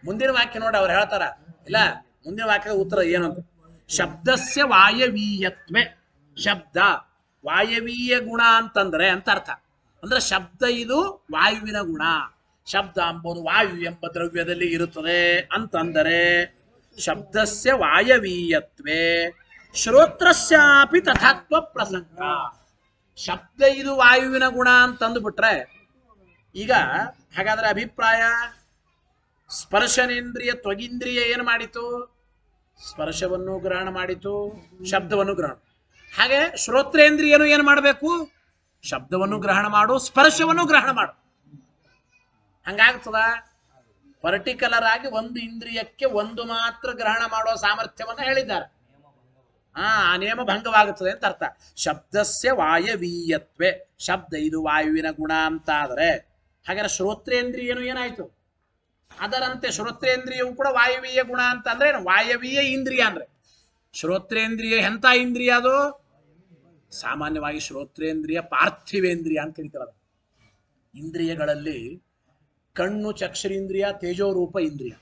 ಮುಂದಿನ ವಾಕ್ಯ ನೋಡಿ ಅವ್ರು ಹೇಳ್ತಾರ ಇಲ್ಲ, ಮುಂದಿನ ವಾಕ್ಯದ ಉತ್ತರ ಏನು ಅಂತ. ಶಬ್ದಸ್ಯ ವಾಯವೀಯತ್ವೆ, ಶಬ್ದ ವಾಯವೀಯ ಗುಣ ಅಂತಂದ್ರೆ ಅಂತ ಅರ್ಥ. ಅಂದ್ರೆ ಶಬ್ದ ಇದು ವಾಯುವಿನ ಗುಣ, ಶಬ್ದ ಎಂಬುದು ವಾಯು ಎಂಬ ದ್ರವ್ಯದಲ್ಲಿ ಇರುತ್ತದೆ ಅಂತಂದರೆ ಶಬ್ದಸ್ಯ ವಾಯವೀಯತ್ವೇ ಶ್ರೋತ್ರಸ್ಯಾಪಿ ತಥಾತ್ವ ಪ್ರಸಂಗ. ಶಬ್ದ ಇದು ವಾಯುವಿನ ಗುಣ ಅಂತಂದು ಬಿಟ್ರೆ ಈಗ ಹಾಗಾದ್ರೆ ಅಭಿಪ್ರಾಯ ಸ್ಪರ್ಶನೇಂದ್ರಿಯ ತ್ವಗಿಂದ್ರಿಯ ಏನು ಮಾಡಿತು? ಸ್ಪರ್ಶವನ್ನು ಗ್ರಹಣ ಮಾಡಿತು, ಶಬ್ದವನ್ನು ಗ್ರಹಣ. ಹಾಗೆ ಶ್ರೋತ್ರೇಂದ್ರಿಯನು ಏನು ಮಾಡಬೇಕು? ಶಬ್ದವನ್ನು ಗ್ರಹಣ ಮಾಡು, ಸ್ಪರ್ಶವನ್ನು ಗ್ರಹಣ ಮಾಡು. ಹಂಗಾಗ್ತದ? ಪರ್ಟಿಕ್ಯುಲರ್ ಆಗಿ ಒಂದು ಇಂದ್ರಿಯಕ್ಕೆ ಒಂದು ಮಾತ್ರ ಗ್ರಹಣ ಮಾಡುವ ಸಾಮರ್ಥ್ಯವನ್ನು ಹೇಳಿದ್ದಾರೆ. ಹಾ, ಆ ನಿಯಮ ಭಂಗವಾಗುತ್ತದೆ ಅಂತ ಅರ್ಥ. ಶಬ್ದಸ್ಯ ವಾಯವೀಯತ್ವೆ, ಶಬ್ದ ಇದು ವಾಯುವಿನ ಗುಣ ಅಂತಾದರೆ ಹಾಗಾದ್ರೆ ಶ್ರೋತ್ರೇಂದ್ರಿಯನು ಏನಾಯ್ತು? ಅದರಂತೆ ಶ್ರೋತ್ರೇಂದ್ರಿಯವು ಕೂಡ ವಾಯುವೀಯ ಗುಣ ಅಂತ ಅಂದ್ರೆ ಏನು? ವಾಯವೀಯ ಇಂದ್ರಿಯ ಅಂದ್ರೆ ಶ್ರೋತ್ರೇಂದ್ರಿಯ ಎಂತ ಇಂದ್ರಿಯ ಅದು? ಸಾಮಾನ್ಯವಾಗಿ ಶ್ರೋತ್ರೇಂದ್ರಿಯ ಪಾರ್ಥಿವೇಂದ್ರಿಯ ಅಂತ ಕರೀತಾರೆ. ಇಂದ್ರಿಯಗಳಲ್ಲಿ ಕಣ್ಣು ಚಕ್ಷುರೇಂದ್ರಿಯ, ತೇಜೋರೂಪ ಇಂದ್ರಿಯ.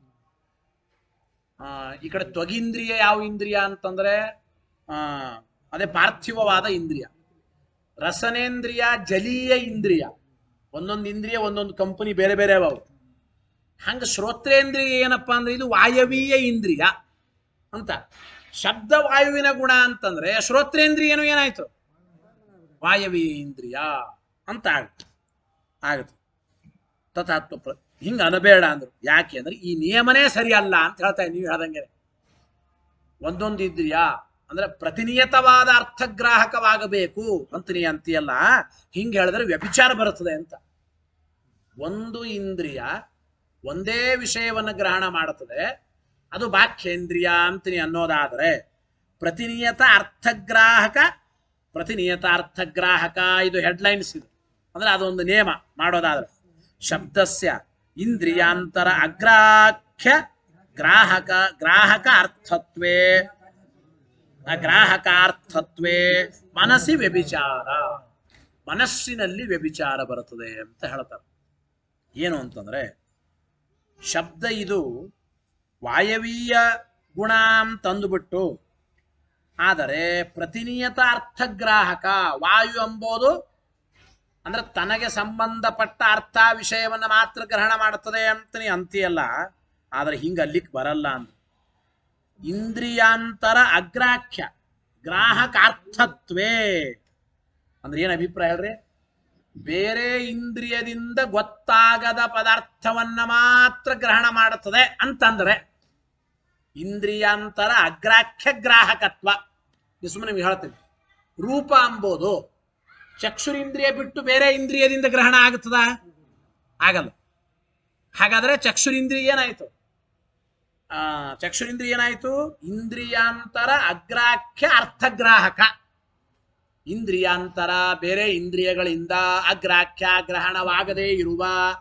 ಆ ಈ ಕಡೆ ತ್ವಗಿಂದ್ರಿಯ ಯಾವ ಇಂದ್ರಿಯ ಅಂತಂದ್ರೆ ಆ ಅದೇ ಪಾರ್ಥಿವವಾದ ಇಂದ್ರಿಯ. ರಸನೇಂದ್ರಿಯ ಜಲೀಯ ಇಂದ್ರಿಯ. ಒಂದೊಂದು ಇಂದ್ರಿಯ ಒಂದೊಂದು ಕಂಪನಿ ಬೇರೆ ಬೇರೆ ಅವು. ಹಂಗ ಶ್ರೋತ್ರೇಂದ್ರಿಯ ಏನಪ್ಪಾ ಅಂದ್ರೆ ಇದು ವಾಯವೀಯ ಇಂದ್ರಿಯ ಅಂತ. ಶಬ್ದ ವಾಯುವಿನ ಗುಣ ಅಂತಂದ್ರೆ ಶ್ರೋತ್ರೇಂದ್ರಿಯನು ಏನಾಯ್ತು? ವಾಯವೀಯ ಇಂದ್ರಿಯ ಅಂತ ಆಗುತ್ತೆ ಆಗುತ್ತೆ ತಥಾತ್ವ. ಹಿಂಗ ಅನಬೇಡ ಅಂದ್ರು. ಯಾಕೆ ಅಂದ್ರೆ ಈ ನಿಯಮನೇ ಸರಿಯಲ್ಲ ಅಂತ ಹೇಳ್ತಾ ನೀವು ಹೇಳ್ದಂಗೆ. ಒಂದೊಂದು ಇಂದ್ರಿಯ ಅಂದ್ರೆ ಪ್ರತಿನಿಯತವಾದ ಅರ್ಥಗ್ರಾಹಕವಾಗಬೇಕು ಅಂತ ನೀ ಅಂತೀಯಲ್ಲ, ಹಿಂಗೆ ಹೇಳಿದ್ರೆ ವ್ಯಭಿಚಾರ ಬರುತ್ತದೆ ಅಂತ. ಒಂದು ಇಂದ್ರಿಯ ಒಂದೇ ವಿಷಯವನ್ನು ಗ್ರಹಣ ಮಾಡುತ್ತದೆ, ಅದು ಬಾಹ್ಯೇಂದ್ರಿಯ ಅಂತ ನೀ ಅನ್ನೋದಾದ್ರೆ ಪ್ರತಿನಿಯತ ಅರ್ಥಗ್ರಾಹಕ, ಪ್ರತಿನಿಯತ ಅರ್ಥಗ್ರಾಹಕ ಇದು ಹೆಡ್ಲೈನ್ಸ್. ಇದು ಅಂದ್ರೆ ಅದೊಂದು ನಿಯಮ ಮಾಡೋದಾದ್ರೆ ಶಬ್ದಸ್ಯ ಇಂದ್ರಿಯಾಂತರ ಅಗ್ರಾಖ್ಯ ಗ್ರಾಹಕ ಗ್ರಾಹಕ ಅರ್ಥತ್ವೇ ಗ್ರಾಹಕಾರ್ಥತ್ವೇ ಮನಸ್ಸಿ ವ್ಯಭಿಚಾರ, ಮನಸ್ಸಿನಲ್ಲಿ ವ್ಯಭಿಚಾರ ಬರುತ್ತದೆ ಅಂತ ಹೇಳ್ತಾರೆ. ಏನು ಅಂತಂದ್ರೆ ಶಬ್ದ ಇದು ವಾಯವೀಯ ಗುಣ ಅಂತಂದುಬಿಟ್ಟು ಆದರೆ ಪ್ರತಿನಿಯತ ಅರ್ಥಗ್ರಾಹಕ, ವಾಯು ಎಂಬುದು ಅಂದ್ರೆ ತನಗೆ ಸಂಬಂಧಪಟ್ಟ ಅರ್ಥ ವಿಷಯವನ್ನು ಮಾತ್ರ ಗ್ರಹಣ ಮಾಡುತ್ತದೆ ಅಂತ ನೀ ಅಂತೀಯಲ್ಲ, ಆದ್ರೆ ಹಿಂಗ ಅಲ್ಲಿಕ್ ಬರಲ್ಲ ಅಂತ. ಇಂದ್ರಿಯಾಂತರ ಅಗ್ರಾಖ್ಯ ಗ್ರಾಹಕಾರ್ಥತ್ವೇ ಅಂದ್ರೆ ಏನ್ ಅಭಿಪ್ರಾಯ ಹೇಳ್ರಿ? ಬೇರೆ ಇಂದ್ರಿಯದಿಂದ ಗೊತ್ತಾಗದ ಪದಾರ್ಥವನ್ನ ಮಾತ್ರ ಗ್ರಹಣ ಮಾಡುತ್ತದೆ ಅಂತಂದ್ರೆ ಇಂದ್ರಿಯಾಂತರ ಅಗ್ರಾಖ್ಯ ಗ್ರಾಹಕತ್ವ. ಸುಮ್ಮನೆ ನಿಮ್ಗೆ ಹೇಳ್ತೀನಿ, ರೂಪ ಎಂಬುದು ಚಕ್ಷುರಿಂದ್ರಿಯ ಬಿಟ್ಟು ಬೇರೆ ಇಂದ್ರಿಯದಿಂದ ಗ್ರಹಣ ಆಗುತ್ತದ? ಆಗಲ್ಲ. ಹಾಗಾದ್ರೆ ಚಕ್ಷುರಿಂದ್ರಿಯ ಏನಾಯ್ತು? ಆ ಚಕ್ಷುರಿಂದ್ರಿಯ ಏನಾಯ್ತು? ಇಂದ್ರಿಯಾಂತರ ಅಗ್ರಾಖ್ಯ ಅರ್ಥಗ್ರಾಹಕ. ಇಂದ್ರಿಯಾಂತರ ಬೇರೆ ಇಂದ್ರಿಯಗಳಿಂದ ಅಗ್ರಾಖ್ಯ ಗ್ರಹಣವಾಗದೇ ಇರುವ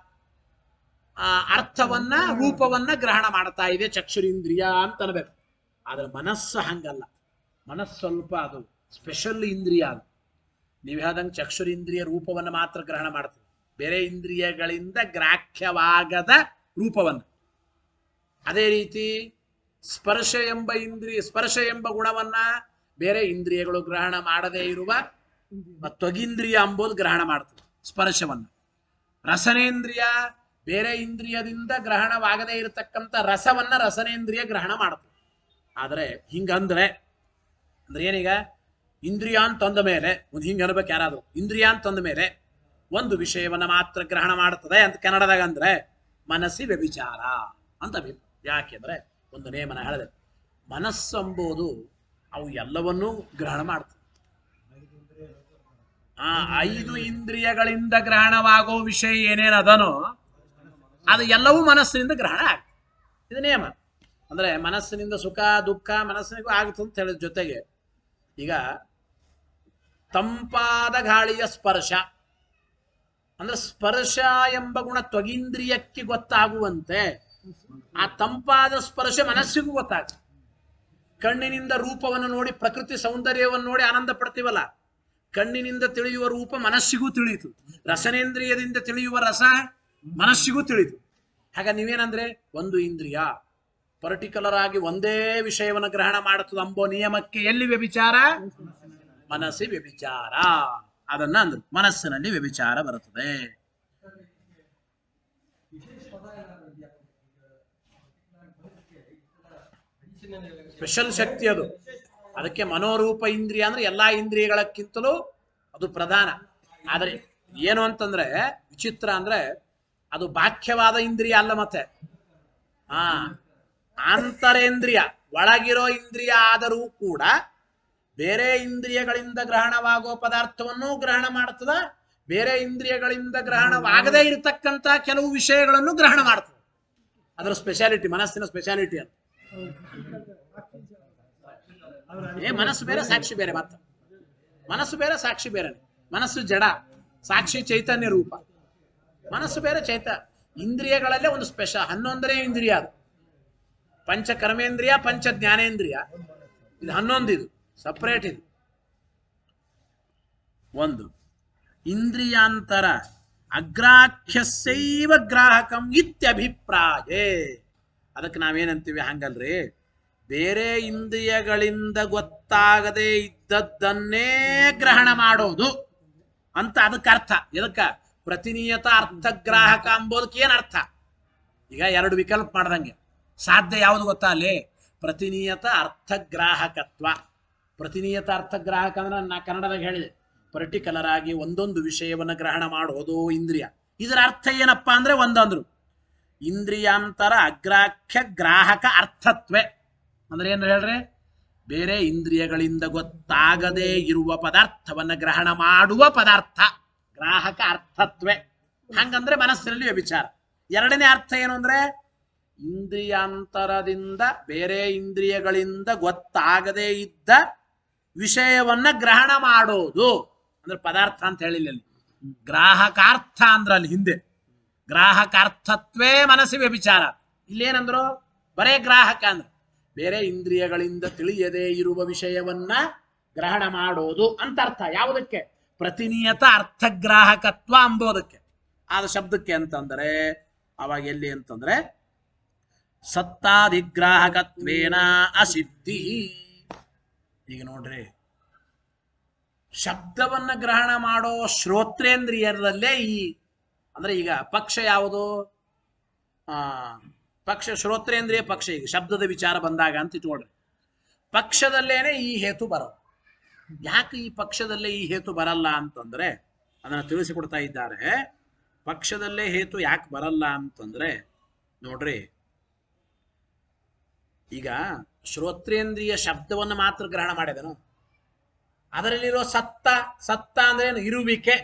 ಆ ಅರ್ಥವನ್ನ ರೂಪವನ್ನ ಗ್ರಹಣ ಮಾಡ್ತಾ ಇದೆ ಚಕ್ಷುರಿಂದ್ರಿಯ ಅಂತ ಅನ್ಬೇಕು. ಆದ್ರೆ ಮನಸ್ಸು ಹಂಗಲ್ಲ. ಮನಸ್ಸು ಸ್ವಲ್ಪ ಅದು ಸ್ಪೆಷಲ್ ಇಂದ್ರಿಯ. ಅದು ನೀವು ಹೇಳ್ದಂಗೆ ಚಕ್ಷುರಿಂದ್ರಿಯ ರೂಪವನ್ನು ಮಾತ್ರ ಗ್ರಹಣ ಮಾಡ್ತದೆ, ಬೇರೆ ಇಂದ್ರಿಯಗಳಿಂದ ಗ್ರಾಹ್ಯವಾಗದ ರೂಪವನ್ನು. ಅದೇ ರೀತಿ ಸ್ಪರ್ಶ ಎಂಬ ಇಂದ್ರಿಯ ಸ್ಪರ್ಶ ಎಂಬ ಗುಣವನ್ನ ಬೇರೆ ಇಂದ್ರಿಯಗಳು ಗ್ರಹಣ ಮಾಡದೇ ಇರುವ ತ್ವಗಿಂದ್ರಿಯ ಎಂಬುದು ಗ್ರಹಣ ಮಾಡ್ತದೆ ಸ್ಪರ್ಶವನ್ನು. ರಸನೇಂದ್ರಿಯ ಬೇರೆ ಇಂದ್ರಿಯದಿಂದ ಗ್ರಹಣವಾಗದೇ ಇರತಕ್ಕಂಥ ರಸವನ್ನ ರಸನೇಂದ್ರಿಯ ಗ್ರಹಣ ಮಾಡ್ತದೆ. ಆದರೆ ಹಿಂಗಂದ್ರೆ ಅಂದ್ರೆ ಏನೀಗ ಇಂದ್ರಿಯ ಅಂತಂದ ಮೇಲೆ ಒಂದು ಹಿಂಗೆ ಅನ್ಬೇಕು ಯಾರಾದ್ರು, ಇಂದ್ರಿಯ ಅಂತಂದ ಮೇಲೆ ಒಂದು ವಿಷಯವನ್ನ ಮಾತ್ರ ಗ್ರಹಣ ಮಾಡ್ತದೆ ಅಂತ ಕನ್ನಡದಾಗ ಅಂದ್ರೆ ಮನಸ್ಸಿ ವ್ಯಭಿಚಾರ ಅಂತ ಅಭಿಪ್ರಾಯ. ಯಾಕೆಂದ್ರೆ ಒಂದು ನೇಮನ ಹೇಳಿದೆ, ಮನಸ್ಸು ಎಂಬುದು ಅವು ಎಲ್ಲವನ್ನೂ ಗ್ರಹಣ ಮಾಡ್ತದೆ. ಆ ಐದು ಇಂದ್ರಿಯಗಳಿಂದ ಗ್ರಹಣವಾಗೋ ವಿಷಯ ಏನೇನದನೋ ಅದು ಎಲ್ಲವೂ ಮನಸ್ಸಿನಿಂದ ಗ್ರಹಣ ಆಗ್ತದೆ. ಇದು ನಿಯಮ. ಅಂದ್ರೆ ಮನಸ್ಸಿನಿಂದ ಸುಖ ದುಃಖ ಮನಸ್ಸಿನಿಗೂ ಆಗುತ್ತೆ ಅಂತ ಹೇಳಿದ ಜೊತೆಗೆ ಈಗ ತಂಪಾದ ಗಾಳಿಯ ಸ್ಪರ್ಶ ಅಂದ್ರೆ ಸ್ಪರ್ಶ ಎಂಬ ಗುಣ ತ್ವಗಿಂದ್ರಿಯಕ್ಕೆ ಗೊತ್ತಾಗುವಂತೆ ಆ ತಂಪಾದ ಸ್ಪರ್ಶ ಮನಸ್ಸಿಗೂ ಗೊತ್ತಾಗ್ತದೆ. ಕಣ್ಣಿನಿಂದ ರೂಪವನ್ನು ನೋಡಿ ಪ್ರಕೃತಿ ಸೌಂದರ್ಯವನ್ನು ನೋಡಿ ಆನಂದ ಪಡ್ತೀವಲ್ಲ, ಕಣ್ಣಿನಿಂದ ತಿಳಿಯುವ ರೂಪ ಮನಸ್ಸಿಗೂ ತಿಳಿಯಿತು, ರಸನೇಂದ್ರಿಯದಿಂದ ತಿಳಿಯುವ ರಸ ಮನಸ್ಸಿಗೂ ತಿಳಿಯಿತು. ಹಾಗ ನೀವೇನಂದ್ರೆ ಒಂದು ಇಂದ್ರಿಯ ಪರ್ಟಿಕ್ಯುಲರ್ ಆಗಿ ಒಂದೇ ವಿಷಯವನ್ನು ಗ್ರಹಣ ಮಾಡುತ್ತದೆ ಅಂಬೋ ನಿಯಮಕ್ಕೆ ಎಲ್ಲಿ ವ್ಯಭಿಚಾರ? ಮನಸ್ಸಿ ವ್ಯಭಿಚಾರ. ಅದನ್ನ ಅಂದ್ರು ಮನಸ್ಸಿನಲ್ಲಿ ವ್ಯಭಿಚಾರ ಬರುತ್ತದೆ. ಸ್ಪೆಷಲ್ ಶಕ್ತಿ ಅದು. ಅದಕ್ಕೆ ಮನೋರೂಪ ಇಂದ್ರಿಯ ಅಂದ್ರೆ ಎಲ್ಲಾ ಇಂದ್ರಿಯಗಳಕ್ಕಿಂತಲೂ ಅದು ಪ್ರಧಾನ. ಆದರೆ ಏನು ಅಂತಂದ್ರೆ ವಿಚಿತ್ರ ಅಂದ್ರೆ ಅದು ಬಾಹ್ಯವಾದ ಇಂದ್ರಿಯ ಅಲ್ಲ. ಮತ್ತೆ ಹಾ ಆಂತರೇಂದ್ರಿಯ, ಒಳಗಿರೋ ಇಂದ್ರಿಯ ಆದರೂ ಕೂಡ ಬೇರೆ ಇಂದ್ರಿಯಗಳಿಂದ ಗ್ರಹಣವಾಗುವ ಪದಾರ್ಥವನ್ನು ಗ್ರಹಣ ಮಾಡ್ತದ, ಬೇರೆ ಇಂದ್ರಿಯಗಳಿಂದ ಗ್ರಹಣವಾಗದೇ ಇರತಕ್ಕಂತ ಕೆಲವು ವಿಷಯಗಳನ್ನು ಗ್ರಹಣ ಮಾಡ್ತದೆ. ಅದರ ಸ್ಪೆಷಾಲಿಟಿ, ಮನಸ್ಸಿನ ಸ್ಪೆಷಾಲಿಟಿ ಅಂತ. ಏ ಮನಸ್ಸು ಬೇರೆ ಸಾಕ್ಷಿ ಬೇರೆ. ಮಾತ್ರ ಮನಸ್ಸು ಬೇರೆ ಸಾಕ್ಷಿ ಬೇರೆ. ಮನಸ್ಸು ಜಡ, ಸಾಕ್ಷಿ ಚೈತನ್ಯ ರೂಪ. ಮನಸ್ಸು ಬೇರೆ ಚೈತ. ಇಂದ್ರಿಯಗಳಲ್ಲೇ ಒಂದು ಸ್ಪೆಷಲ್ ಹನ್ನೊಂದನೇ ಇಂದ್ರಿಯ ಅದು. ಪಂಚ ಕರ್ಮೇಂದ್ರಿಯ, ಪಂಚ ಜ್ಞಾನೇಂದ್ರಿಯ, ಇದು ಹನ್ನೊಂದು. ಇದು ಸಪರೇಟ್. ಇದು ಒಂದು ಇಂದ್ರಿಯಾಂತರ ಅಗ್ರಾಖ್ಯಸೈವ ಗ್ರಾಹಕಂ ಇತ್ಯಭಿಪ್ರಾಯೇ. ಅದಕ್ಕೆ ನಾವೇನಂತೀವಿ? ಹಂಗಲ್ರಿ, ಬೇರೆ ಇಂದ್ರಿಯಗಳಿಂದ ಗೊತ್ತಾಗದೇ ಇದ್ದದ್ದನ್ನೇ ಗ್ರಹಣ ಮಾಡೋದು ಅಂತ ಅದಕ್ಕೆ ಅರ್ಥ. ಇದಕ್ಕ ಪ್ರತಿನಿಯತ ಅರ್ಥಗ್ರಾಹಕ ಅಂಬೋದಕ್ಕೆ ಏನ್ ಅರ್ಥ? ಈಗ ಎರಡು ವಿಕಲ್ಪ ಮಾಡ್ದಂಗೆ ಸಾಧ್ಯ ಯಾವುದು ಗೊತ್ತಾ? ಅಲ್ಲಿ ಪ್ರತಿನಿಯತ ಅರ್ಥಗ್ರಾಹಕತ್ವ. ಪ್ರತಿನಿಯತ ಅರ್ಥಗ್ರಾಹಕ ಅಂದ್ರೆ ನಾ ಕನ್ನಡದಾಗ ಹೇಳಿದೆ, ಪರ್ಟಿಕ್ಯುಲರ್ ಆಗಿ ಒಂದೊಂದು ವಿಷಯವನ್ನು ಗ್ರಹಣ ಮಾಡೋದು ಇಂದ್ರಿಯ. ಇದರ ಅರ್ಥ ಏನಪ್ಪಾ ಅಂದ್ರೆ ಒಂದಂದ್ರು ಇಂದ್ರಿಯಾಂತರ ಅಗ್ರಾಖ್ಯ ಗ್ರಾಹಕ ಅರ್ಥತ್ವೆ ಅಂದ್ರೆ ಏನು ಹೇಳ್ರಿ? ಬೇರೆ ಇಂದ್ರಿಯಗಳಿಂದ ಗೊತ್ತಾಗದೇ ಇರುವ ಪದಾರ್ಥವನ್ನ ಗ್ರಹಣ ಮಾಡುವ ಪದಾರ್ಥ ಗ್ರಾಹಕ ಅರ್ಥತ್ವೆ. ಹಂಗಂದ್ರೆ ಮನಸ್ಸಿನಲ್ಲಿ ವ್ಯಭಿಚಾರ. ಎರಡನೇ ಅರ್ಥ ಏನು ಅಂದ್ರೆ ಇಂದ್ರಿಯಾಂತರದಿಂದ ಬೇರೆ ಇಂದ್ರಿಯಗಳಿಂದ ಗೊತ್ತಾಗದೇ ಇದ್ದ ವಿಷಯವನ್ನ ಗ್ರಹಣ ಮಾಡೋದು ಅಂದ್ರೆ ಪದಾರ್ಥ ಅಂತ ಹೇಳಿಲ್ಲ ಅಲ್ಲಿ. ಗ್ರಾಹಕಾರ್ಥ ಅಂದ್ರ ಅಲ್ಲಿ ಹಿಂದೆ ಗ್ರಾಹಕಾರ್ಥತ್ವೇ ಮನಸ್ಸಿ ವ್ಯಭಿಚಾರ. ಇಲ್ಲೇನಂದ್ರು ಬರೇ ಗ್ರಾಹಕ ಅಂದ್ರೆ ಬೇರೆ ಇಂದ್ರಿಯಗಳಿಂದ ತಿಳಿಯದೇ ಇರುವ ವಿಷಯವನ್ನ ಗ್ರಹಣ ಮಾಡೋದು ಅಂತ ಅರ್ಥ. ಯಾವುದಕ್ಕೆ? ಪ್ರತಿನಿಯತ ಅರ್ಥಗ್ರಾಹಕತ್ವ ಅಂಬೋದಕ್ಕೆ. ಆದ ಶಬ್ದಕ್ಕೆ ಅಂತಂದ್ರೆ ಅವಾಗ ಎಲ್ಲಿ ಅಂತಂದ್ರೆ ಸತ್ತಾಧಿಗ್ರಾಹಕತ್ವೇನ ಅಸಿದ್ಧಿ. ಈಗ ನೋಡ್ರಿ, ಶಬ್ದವನ್ನ ಗ್ರಹಣ ಮಾಡೋ ಶ್ರೋತ್ರೇಂದ್ರಿಯರಲ್ಲೇ ಈ ಅಂದ್ರೆ ಈಗ ಪಕ್ಷ ಯಾವುದು? ಆ ಪಕ್ಷ ಶ್ರೋತ್ರೇಂದ್ರಿಯ ಪಕ್ಷ. ಈಗ ಶಬ್ದದ ವಿಚಾರ ಬಂದಾಗ ಅಂತ ಇಟ್ಕೊಳ್ರಿ, ಪಕ್ಷದಲ್ಲೇನೆ ಈ ಹೇತು ಬರೋದು. ಯಾಕೆ ಈ ಪಕ್ಷದಲ್ಲೇ ಈ ಹೇತು ಬರಲ್ಲ ಅಂತಂದ್ರೆ ಅದನ್ನ ತಿಳಿಸಿಕೊಡ್ತಾ ಇದ್ದಾರೆ. ಪಕ್ಷದಲ್ಲೇ ಹೇತು ಯಾಕೆ ಬರಲ್ಲ ಅಂತಂದ್ರೆ ನೋಡ್ರಿ, ಈಗ ಶ್ರೋತ್ರೇಂದ್ರಿಯ ಶಬ್ದವನ್ನು ಮಾತ್ರ ಗ್ರಹಣ ಮಾಡಿದನು. ಅದರಲ್ಲಿರೋ ಸತ್ತ, ಸತ್ತ ಅಂದ್ರೆ ಏನು? ಇರುವಿಕೆ.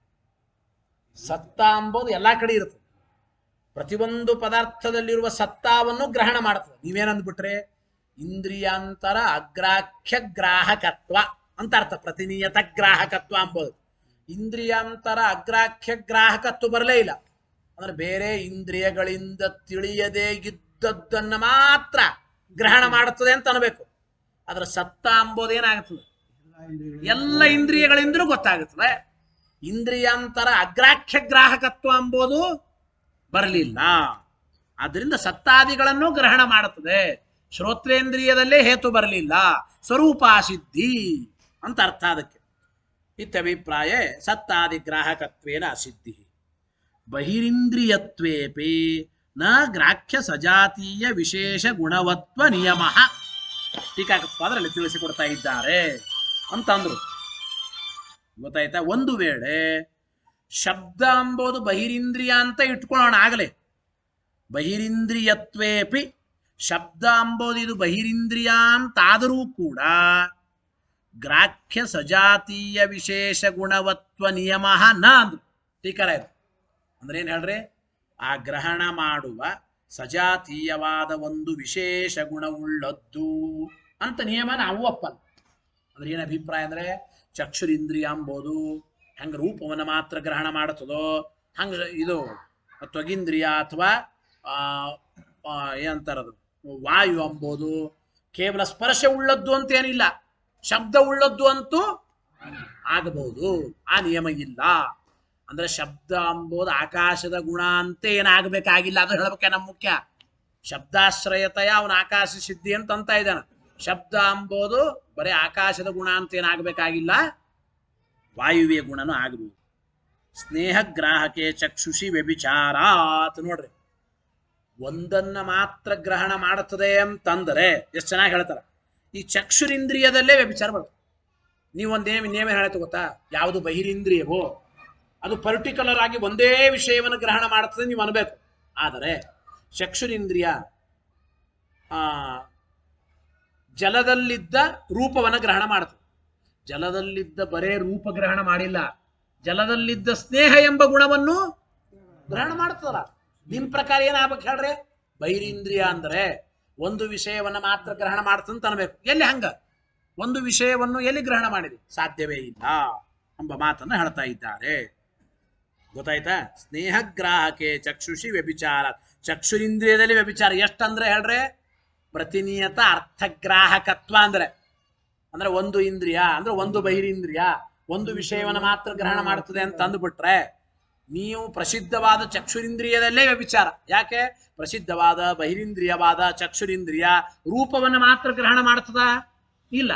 ಸತ್ತ ಅಂಬೋದು ಎಲ್ಲಾ ಕಡೆ ಇರುತ್ತೆ. ಪ್ರತಿಯೊಂದು ಪದಾರ್ಥದಲ್ಲಿರುವ ಸತ್ತಾವನ್ನು ಗ್ರಹಣ ಮಾಡ್ತದೆ. ನೀವೇನಂದ್ಬಿಟ್ರೆ ಇಂದ್ರಿಯಾಂತರ ಅಗ್ರಾಖ್ಯ ಗ್ರಾಹಕತ್ವ ಅಂತ ಅರ್ಥ. ಪ್ರತಿನಿಯತ ಗ್ರಾಹಕತ್ವ ಅಂಬೋದು ಇಂದ್ರಿಯಾಂತರ ಅಗ್ರಾಖ್ಯ ಗ್ರಾಹಕತ್ವ ಬರಲೇ ಇಲ್ಲ. ಅಂದ್ರೆ ಬೇರೆ ಇಂದ್ರಿಯಗಳಿಂದ ತಿಳಿಯದೇ ಇದ್ದದ್ದನ್ನ ಮಾತ್ರ ಗ್ರಹಣ ಮಾಡುತ್ತದೆ ಅಂತ ಅನ್ಬೇಕು. ಅದರ ಸತ್ತ ಅಂಬೋದು ಏನಾಗುತ್ತದೆ? ಎಲ್ಲ ಇಂದ್ರಿಯಗಳಿಂದಲೂ ಗೊತ್ತಾಗುತ್ತದೆ. ಇಂದ್ರಿಯಾಂತರ ಅಗ್ರಾಖ್ಯ ಗ್ರಾಹಕತ್ವ ಅಂಬೋದು ಬರಲಿಲ್ಲ. ಆದ್ದರಿಂದ ಸತ್ತಾದಿಗಳನ್ನು ಗ್ರಹಣ ಮಾಡುತ್ತದೆ. ಶ್ರೋತ್ರೇಂದ್ರಿಯದಲ್ಲೇ ಹೇತು ಬರಲಿಲ್ಲ. ಸ್ವರೂಪಾಸಿದ್ಧಿ ಅಂತ ಅರ್ಥ ಅದಕ್ಕೆ. ಇತ್ಯಭಿಪ್ರಾಯ ಸತ್ತಾದಿ ಗ್ರಾಹಕತ್ವೇನ ಅಸಿದ್ಧಿ. ಬಹಿರಿಂದ್ರಿಯತ್ವೇಪಿ ನ ಗ್ರಾಹ್ಯ ಸಜಾತೀಯ ವಿಶೇಷ ಗುಣವತ್ವ ನಿಯಮ. ಟೀಕಾಕೃತ್ವ ಅದರಲ್ಲಿ ತಿಳಿಸಿಕೊಡ್ತಾ ಇದ್ದಾರೆ ಅಂತಂದ್ರು. ಗೊತ್ತಾಯ್ತಾ? ಒಂದು ವೇಳೆ ಶಬ್ದ ಅಂಬೋದು ಬಹಿರಿಂದ್ರಿಯ ಅಂತ ಇಟ್ಕೊಳ್ಳೋಣ. ಆಗಲೇ ಬಹಿರಿಂದ್ರಿಯತ್ವೇಪಿ ಶಬ್ದ ಅಂಬೋದು ಇದು ಬಹಿರಿಂದ್ರಿಯ ಅಂತಾದರೂ ಕೂಡ ಗ್ರಾಹ್ಯ ಸಜಾತೀಯ ವಿಶೇಷ ಗುಣವತ್ವ ನಿಯಮ ನ ಅಂದ್ರು. ಟೀಕಾರ ಇದು ಅಂದ್ರೆ ಏನ್ ಹೇಳ್ರಿ? ಆ ಗ್ರಹಣ ಮಾಡುವ ಸಜಾತೀಯವಾದ ಒಂದು ವಿಶೇಷ ಗುಣವುಳ್ಳದ್ದು ಅಂತ ನಿಯಮ ನಾವು ಒಪ್ಪಲ್ಲ. ಅಂದ್ರೆ ಏನ್ ಅಭಿಪ್ರಾಯ ಅಂದ್ರೆ ಚಕ್ಷುರಿಂದ್ರಿಯ ಅಂಬೋದು ಹಂಗ ರೂಪವನ್ನು ಮಾತ್ರ ಗ್ರಹಣ ಮಾಡುತ್ತದೋ ಹಂಗ ಇದು ತ್ವಗಿಂದ್ರಿಯ ಅಥವಾ ಆ ಏನಂತಾರದು ವಾಯು ಅಂಬೋದು ಕೇವಲ ಸ್ಪರ್ಶ ಉಳ್ಳದ್ದು ಅಂತ ಏನಿಲ್ಲ, ಶಬ್ದ ಉಳ್ಳದ್ದು ಅಂತೂ ಆಗಬಹುದು. ಆ ನಿಯಮ ಇಲ್ಲ. ಅಂದ್ರೆ ಶಬ್ದ ಅಂಬೋದು ಆಕಾಶದ ಗುಣ ಅಂತ ಏನಾಗಬೇಕಾಗಿಲ್ಲ, ಅದು ಹೇಳಬೇಕೆ ನಮ್ಮ ಮುಖ್ಯ. ಶಬ್ದಾಶ್ರಯತೆಯ ಅವನ ಆಕಾಶ ಸಿದ್ಧಿ ಅಂತ ಅಂತ ಇದ್ದಾನ. ಶಬ್ದ ಅಂಬೋದು ಬರೀ ಆಕಾಶದ ಗುಣ ಅಂತ ಏನಾಗಬೇಕಾಗಿಲ್ಲ, ವಾಯುವಿಯ ಗುಣನೂ ಆಗಬಹುದು. ಸ್ನೇಹ ಗ್ರಾಹಕೆ ಚಕ್ಷುಷಿ ವ್ಯಭಿಚಾರಾತ್. ನೋಡ್ರಿ, ಒಂದನ್ನ ಮಾತ್ರ ಗ್ರಹಣ ಮಾಡುತ್ತದೆ ಅಂತಂದರೆ ಎಷ್ಟು ಚೆನ್ನಾಗಿ ಹೇಳ್ತಾರ. ಈ ಚಕ್ಷುರಿಂದ್ರಿಯದಲ್ಲೇ ವ್ಯಭಿಚಾರ ಬರ್ತದೆ. ನೀವೊಂದೇ ನೇಮ ಹೇಳತ್ತೆ ಗೊತ್ತಾ, ಯಾವುದು ಬಹಿರಿಂದ್ರಿಯವೋ ಅದು ಪರ್ಟಿಕ್ಯುಲರ್ ಆಗಿ ಒಂದೇ ವಿಷಯವನ್ನು ಗ್ರಹಣ ಮಾಡುತ್ತದೆ ನೀವು ಅನ್ಬೇಕು. ಆದರೆ ಚಕ್ಷುರಿಂದ್ರಿಯ ಆ ಜಲದಲ್ಲಿದ್ದ ರೂಪವನ್ನು ಗ್ರಹಣ ಮಾಡುತ್ತದೆ. ಜಲದಲ್ಲಿದ್ದ ಬರೇ ರೂಪ ಗ್ರಹಣ ಮಾಡಿಲ್ಲ, ಜಲದಲ್ಲಿದ್ದ ಸ್ನೇಹ ಎಂಬ ಗುಣವನ್ನು ಗ್ರಹಣ ಮಾಡ್ತದಲ್ಲ. ನಿಮ್ ಪ್ರಕಾರ ಏನಾಗಬೇಕು ಹೇಳ್ರೆ? ಬಹಿರಿಂದ್ರಿಯ ಅಂದ್ರೆ ಒಂದು ವಿಷಯವನ್ನ ಮಾತ್ರ ಗ್ರಹಣ ಮಾಡ್ತಂತ ಅನ್ಬೇಕು. ಎಲ್ಲಿ ಹಂಗ ಒಂದು ವಿಷಯವನ್ನು ಎಲ್ಲಿ ಗ್ರಹಣ ಮಾಡಿದೆ? ಸಾಧ್ಯವೇ ಇಲ್ಲ ಎಂಬ ಮಾತನ್ನು ಹೇಳ್ತಾ ಇದ್ದಾರೆ. ಗೊತ್ತಾಯ್ತಾ? ಸ್ನೇಹ ಗ್ರಾಹಕೆ ಚಕ್ಷುಷಿ ವ್ಯಭಿಚಾರ. ಚಕ್ಷುರಿಂದ್ರಿಯದಲ್ಲಿ ವ್ಯಭಿಚಾರ ಎಷ್ಟಂದ್ರೆ ಹೇಳ್ರೆ, ಪ್ರತಿನಿಯತ ಅರ್ಥಗ್ರಾಹಕತ್ವ ಅಂದ್ರೆ ಅಂದ್ರೆ ಒಂದು ಇಂದ್ರಿಯ ಅಂದ್ರೆ ಒಂದು ಬಹಿರಿಂದ್ರಿಯ ಒಂದು ವಿಷಯವನ್ನು ಮಾತ್ರ ಗ್ರಹಣ ಮಾಡ್ತದೆ ಅಂತ ಅಂದ್ಬಿಟ್ರೆ ನೀವು ಪ್ರಸಿದ್ಧವಾದ ಚಕ್ಷುರಿಂದ್ರಿಯದಲ್ಲೇ ವ್ಯಭಿಚಾರ. ಯಾಕೆ? ಪ್ರಸಿದ್ಧವಾದ ಬಹಿರಿಂದ್ರಿಯವಾದ ಚಕ್ಷುರಿಂದ್ರಿಯ ರೂಪವನ್ನು ಮಾತ್ರ ಗ್ರಹಣ ಮಾಡ್ತದ? ಇಲ್ಲ.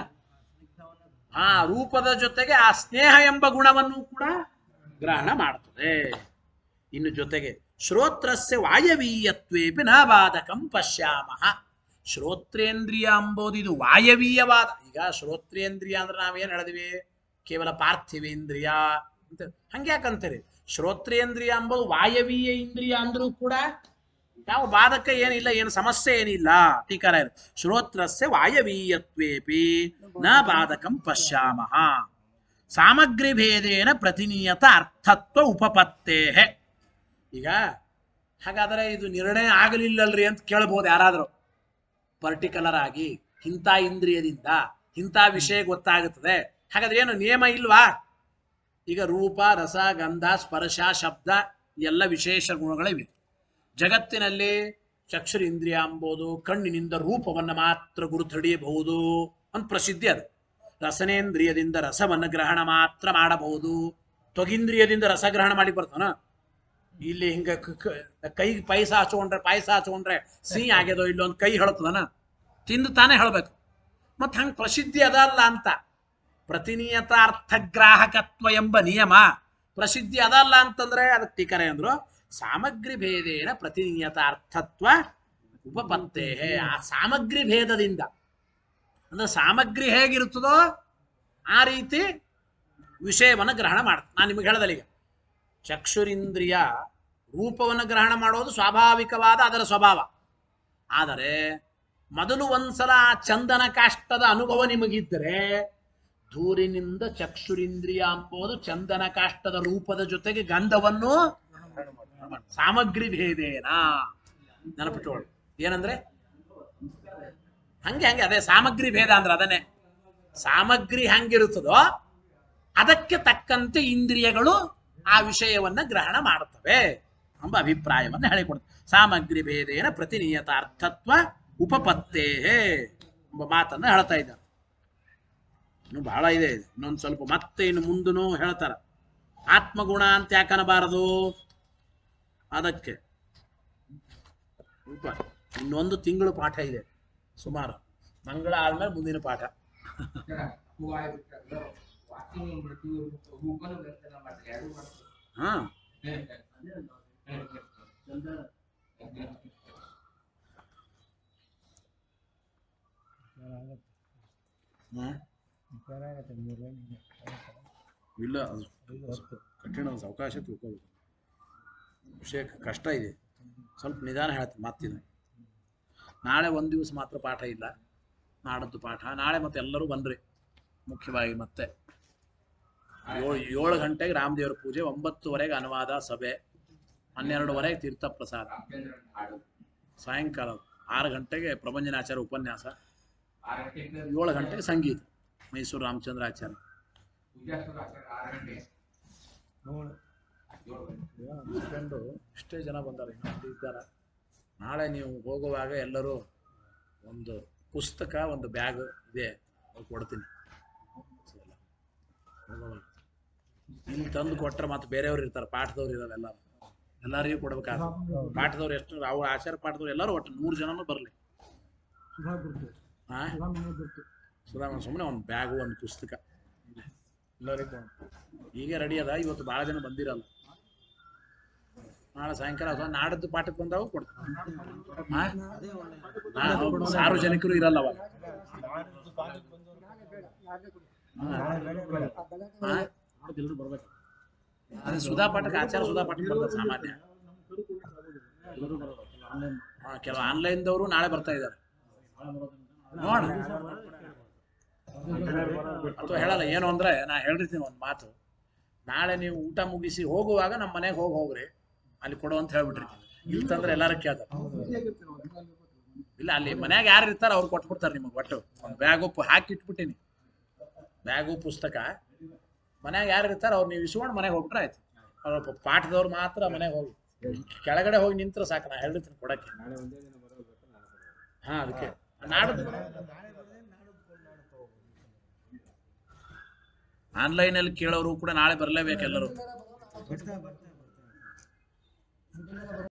ಆ ರೂಪದ ಜೊತೆಗೆ ಆ ಸ್ನೇಹ ಎಂಬ ಗುಣವನ್ನು ಕೂಡ ಗ್ರಹಣ ಮಾಡ್ತದೆ. ಇನ್ನು ಜೊತೆಗೆ ಶ್ರೋತ್ರಸ್ಯ ವಾಯವೀಯತ್ವೇಪಿ ನ ಬಾಧಕಂ ಪಶ್ಯಾಮಃ. ಶ್ರೋತ್ರೇಂದ್ರಿಯ ಅಂಬೋದು ಇದು ವಾಯವೀಯವಾದ. ಈಗ ಶ್ರೋತ್ರೇಂದ್ರಿಯ ಅಂದ್ರೆ ನಾವೇನ್ ಹೇಳಿದ್ವಿ? ಕೇವಲ ಪಾರ್ಥಿವೇಂದ್ರಿಯ ಅಂತ. ಹಂಗ್ಯಾಕಂತೀರಿ? ಶ್ರೋತ್ರೇಂದ್ರಿಯ ಅಂಬೋದು ವಾಯವೀಯ ಇಂದ್ರಿಯ ಅಂದ್ರೂ ಕೂಡ ಯಾವ ಬಾಧಕ ಏನಿಲ್ಲ, ಏನು ಸಮಸ್ಯೆ ಏನಿಲ್ಲ. ಟೀಕಾರ ಶ್ರೋತ್ರಸ್ಯ ವಾಯವೀಯತ್ವೇಪಿ ನ ಬಾಧಕಂ ಪಶ್ಯಾಮಃ. ಸಾಮಗ್ರಿ ಭೇದೇನ ಪ್ರತಿನಿಯತ ಅರ್ಥತ್ವ ಉಪಪತ್ತೇ. ಈಗ ಹಾಗಾದರೆ ಇದು ನಿರ್ಣಯ ಆಗಲಿಲ್ಲಲ್ರಿ ಅಂತ ಕೇಳಬಹುದು ಯಾರಾದರೂ. ಪರ್ಟಿಕ್ಯುಲರ್ ಆಗಿ ಇಂಥ ಇಂದ್ರಿಯದಿಂದ ಇಂಥ ವಿಷಯ ಗೊತ್ತಾಗುತ್ತದೆ, ಹಾಗಾದ್ರೆ ಏನು ನಿಯಮ ಇಲ್ವಾ? ಈಗ ರೂಪ ರಸ ಗಂಧ ಸ್ಪರ್ಶ ಶಬ್ದ ಎಲ್ಲ ವಿಶೇಷ ಗುಣಗಳಿವೆ. ಜಗತ್ತಿನಲ್ಲಿ ಚಕ್ಷುರಿಂದ್ರಿಯ ಅಂಬೋದು ಕಣ್ಣಿನಿಂದ ರೂಪವನ್ನು ಮಾತ್ರ ಗುರುತಿಡಿಯಬಹುದು ಅಂತ ಪ್ರಸಿದ್ಧಿ. ಅದು ರಸನೇಂದ್ರಿಯದಿಂದ ರಸವನ್ನು ಗ್ರಹಣ ಮಾತ್ರ ಮಾಡಬಹುದು. ತ್ವಗಿಂದ್ರಿಯದಿಂದ ರಸಗ್ರಹಣ ಮಾಡಿ ಬರ್ತಾನ. ಇಲ್ಲಿ ಹಿಂಗ ಕೈಗೆ ಪಾಯಸ ಹಚ್ಕೊಂಡ್ರೆ ಪಾಯಸ ಹಚ್ಕೊಂಡ್ರೆ ಸಿಹಿ ಆಗ್ಯದೋ ಇಲ್ಲೋ ಅಂತ ಕೈ ಹೇಳ್ತದನ, ತಿಂದು ತಾನೇ ಹೇಳ್ಬೇಕು. ಮತ್ ಹಂಗ ಪ್ರಸಿದ್ಧಿ ಅದಲ್ಲ ಅಂತ. ಪ್ರತಿನಿಯತ ಅರ್ಥಗ್ರಾಹಕತ್ವ ಎಂಬ ನಿಯಮ ಪ್ರಸಿದ್ಧಿ ಅದಲ್ಲ ಅಂತಂದ್ರೆ ಅದಕ್ಕೆ ಟೀಕರೆ ಅಂದ್ರು ಸಾಮಗ್ರಿ ಭೇದೇನ ಪ್ರತಿನಿಯತ ಅರ್ಥತ್ವ ಉಪಪತ್ತೇ. ಆ ಸಾಮಗ್ರಿ ಭೇದದಿಂದ ಅಂದ್ರೆ ಸಾಮಗ್ರಿ ಹೇಗಿರುತ್ತದೋ ಆ ರೀತಿ ವಿಷಯವನ್ನು ಗ್ರಹಣ ಮಾಡ್ತಾರೆ. ನಾನು ನಿಮಗೆ ಹೇಳದಲ್ಲ, ಈಗ ಚಕ್ಷುರಿಂದ್ರಿಯ ರೂಪವನ್ನು ಗ್ರಹಣ ಮಾಡೋದು ಸ್ವಾಭಾವಿಕವಾದ ಅದರ ಸ್ವಭಾವ. ಆದರೆ ಮೊದಲು ಒಂದ್ಸಲ ಆ ಚಂದನ ಕಾಷ್ಟದ ಅನುಭವ ನಿಮಗಿದ್ದರೆ ಧೂರಿನಿಂದ ಚಕ್ಷುರಿಂದ್ರಿಯ ಅಂಬೋದು ಚಂದನ ಕಾಷ್ಟದ ರೂಪದ ಜೊತೆಗೆ ಗಂಧವನ್ನು ಸಾಮಗ್ರಿ ಭೇದೇನ ನೆನಪಿಟ್ಟುಕೊಳ್ಳಿ. ಏನಂದ್ರೆ ಹಂಗೆ ಹಂಗೆ ಅದೇ ಸಾಮಗ್ರಿ ಭೇದ ಅಂದ್ರೆ ಅದನ್ನೇ. ಸಾಮಗ್ರಿ ಹೆಂಗಿರುತ್ತದೋ ಅದಕ್ಕೆ ತಕ್ಕಂತೆ ಇಂದ್ರಿಯಗಳು ಆ ವಿಷಯವನ್ನ ಗ್ರಹಣ ಮಾಡುತ್ತವೆ ಎಂಬ ಅಭಿಪ್ರಾಯವನ್ನು ಹೇಳಿಕೊಡ್ತವೆ. ಸಾಮಗ್ರಿ ಭೇದೇನ ಪ್ರತಿನಿಯತ ಅರ್ಥತ್ವ ಉಪಪತ್ತೇ ಎಂಬ ಮಾತನ್ನು ಹೇಳ್ತಾ ಇದ್ದಾರೆ. ಇನ್ನು ಬಹಳ ಇದೆ, ಇನ್ನೊಂದು ಸ್ವಲ್ಪ ಮತ್ತೆ ಇನ್ನು ಮುಂದೂ ಹೇಳ್ತಾರ. ಆತ್ಮಗುಣ ಅಂತ ಯಾಕನಬಾರದು? ಅದಕ್ಕೆ ಇನ್ನೊಂದು ತಿಂಗಳು ಪಾಠ ಇದೆ ಸುಮಾರು. ಮಂಗಳ ಆದ್ಮೇಲೆ ಮುಂದಿನ ಪಾಠ. ಹಾ ಇಲ್ಲ, ಅದು ಕಠಿಣ ಅವಕಾಶ ತಿಳ್ಕೊಬೇಕು. ವಿಷಯ ಕಷ್ಟ ಇದೆ, ಸ್ವಲ್ಪ ನಿಧಾನ ಹೇಳ್ತೀನಿ. ಮಾತಿನ ನಾಳೆ ಒಂದು ದಿವಸ ಮಾತ್ರ ಪಾಠ ಇಲ್ಲ, ನಾಡದ್ದು ಪಾಠ. ನಾಳೆ ಮತ್ತೆ ಎಲ್ಲರೂ ಬನ್ರಿ. ಮುಖ್ಯವಾಗಿ ಮತ್ತೆ ಏಳು ಏಳು ಗಂಟೆಗೆ ರಾಮದೇವರ ಪೂಜೆ, ಒಂಬತ್ತುವರೆಗೆ ಅನುವಾದ ಸಭೆ, ಹನ್ನೆರಡುವರೆಗೆ ತೀರ್ಥ ಪ್ರಸಾದ, ಸಾಯಂಕಾಲ ಆರು ಗಂಟೆಗೆ ಪ್ರಭಂಜನಾಚಾರ್ಯ ಉಪನ್ಯಾಸ, ಏಳು ಗಂಟೆಗೆ ಸಂಗೀತ ಮೈಸೂರು ರಾಮಚಂದ್ರಾಚಾರ್ಯ. ಫ್ರೆಂಡು ಇಷ್ಟೇ ಜನ ಬಂದಾರೆ, ಇನ್ನೊಂದು ಇದ್ದಾರೆ. ನಾಳೆ ನೀವು ಹೋಗುವಾಗ ಎಲ್ಲರೂ ಒಂದು ಪುಸ್ತಕ ಒಂದು ಬ್ಯಾಗ್ ಇದೆ ಕೊಡ್ತೀನಿ ಹೋಗುವಾಗ. ಇಲ್ಲಿ ತಂದು ಕೊಟ್ಟರೆ ಮತ್ತೆ ಬೇರೆಯವ್ರು ಇರ್ತಾರೆ, ಪಾಠದವ್ರು ಇರೋದು ಎಲ್ಲ ಎಲ್ಲರಿಗೂ ಕೊಡ್ಬೇಕಾದ್ರೆ. ಪಾಠದವ್ರು ಎಷ್ಟು ಅವ್ರ ಆಚಾರ ಪಾಠದವ್ರು ಎಲ್ಲರೂ ಒಟ್ಟು ನೂರು ಜನನೂ ಬರಲಿ. ಹಾಂ ಸುಧಾಮ ಸುಮ್ಮನೆ ಒಂದು ಬ್ಯಾಗು ಒಂದು ಪುಸ್ತಕ ಎಲ್ಲರಿಗೂ ಈಗ ರೆಡಿ ಅದ. ಇವತ್ತು ಭಾಳ ಜನ ಬಂದಿರಲ್ಲ, ನಾಳೆ ಸಾಯಂಕಾಲ ಅಥವಾ ನಾಡದ್ದು ಪಾಠಕ್ಕೆ ಬಂದಾಗ ಕೊಡ್ತಾರೆ. ಹಾಂ ಸಾರ್ವಜನಿಕರು ಇರಲ್ಲ ಅವಾಗ. ಅದೇ ಸುಧಾ ಪಾಠಕ್ಕೆ ಆಚಾರ ಸುಧಾ ಪಾಠಕ್ಕೆ ಬರ್ತಾರೆ ಸಾಮಾನ್ಯ. ಹಾಂ ಕೆಲವು ಆನ್ಲೈನ್ದವರು ನಾಳೆ ಬರ್ತಾ ಇದ್ದಾರೆ ನೋಡ. ಅಥವಾ ಹೇಳಲ್ಲ ಏನು ಅಂದ್ರೆ ನಾ ಹೇಳಿರ್ತೀನಿ ಒಂದು ಮಾತು, ನಾಳೆ ನೀವು ಊಟ ಮುಗಿಸಿ ಹೋಗುವಾಗ ನಮ್ಮ ಮನೆಗೆ ಹೋಗಿ ಹೋಗ್ರಿ, ಅಲ್ಲಿ ಕೊಡು ಅಂತ ಹೇಳ್ಬಿಟ್ಟಿರ್ತೀನಿ. ಇಲ್ಲಿ ತಂದ್ರೆ ಎಲ್ಲರೂ ಕೇಳ್ತಾರೆ. ಇಲ್ಲ ಅಲ್ಲಿ ಮನ್ಯಾಗ ಯಾರು ಇರ್ತಾರೆ ಅವ್ರು ಕೊಟ್ಬಿಡ್ತಾರೆ ನಿಮಗೆ. ಒಟ್ಟು ಒಂದು ಬ್ಯಾಗು ಹಾಕಿ ಇಟ್ಬಿಟ್ಟಿನಿ, ಬ್ಯಾಗು ಪುಸ್ತಕ. ಮನ್ಯಾಗ ಯಾರು ಇರ್ತಾರೆ ಅವ್ರು ನೀವು ಇಸ್ಕೊಂಡು ಮನೆಗೆ ಹೋಗ್ಬಿಟ್ರೆ ಆಯ್ತು. ಅವ್ರ ಪಾಠದವ್ರು ಮಾತ್ರ ಮನೆಗೆ ಹೋಗಿ ಕೆಳಗಡೆ ಹೋಗಿ ನಿಂತ್ರೆ ಸಾಕು, ನಾ ಹೇಳಿರ್ತೀನಿ ಕೊಡಕ್ಕೆ. ಹಾ ಅದಕ್ಕೆ ನಾಡ್ದು ಆನ್ಲೈನಲ್ಲಿ ಕೇಳೋರು ಕೂಡ ನಾಳೆ ಬರಲೇಬೇಕು ಎಲ್ಲರೂ.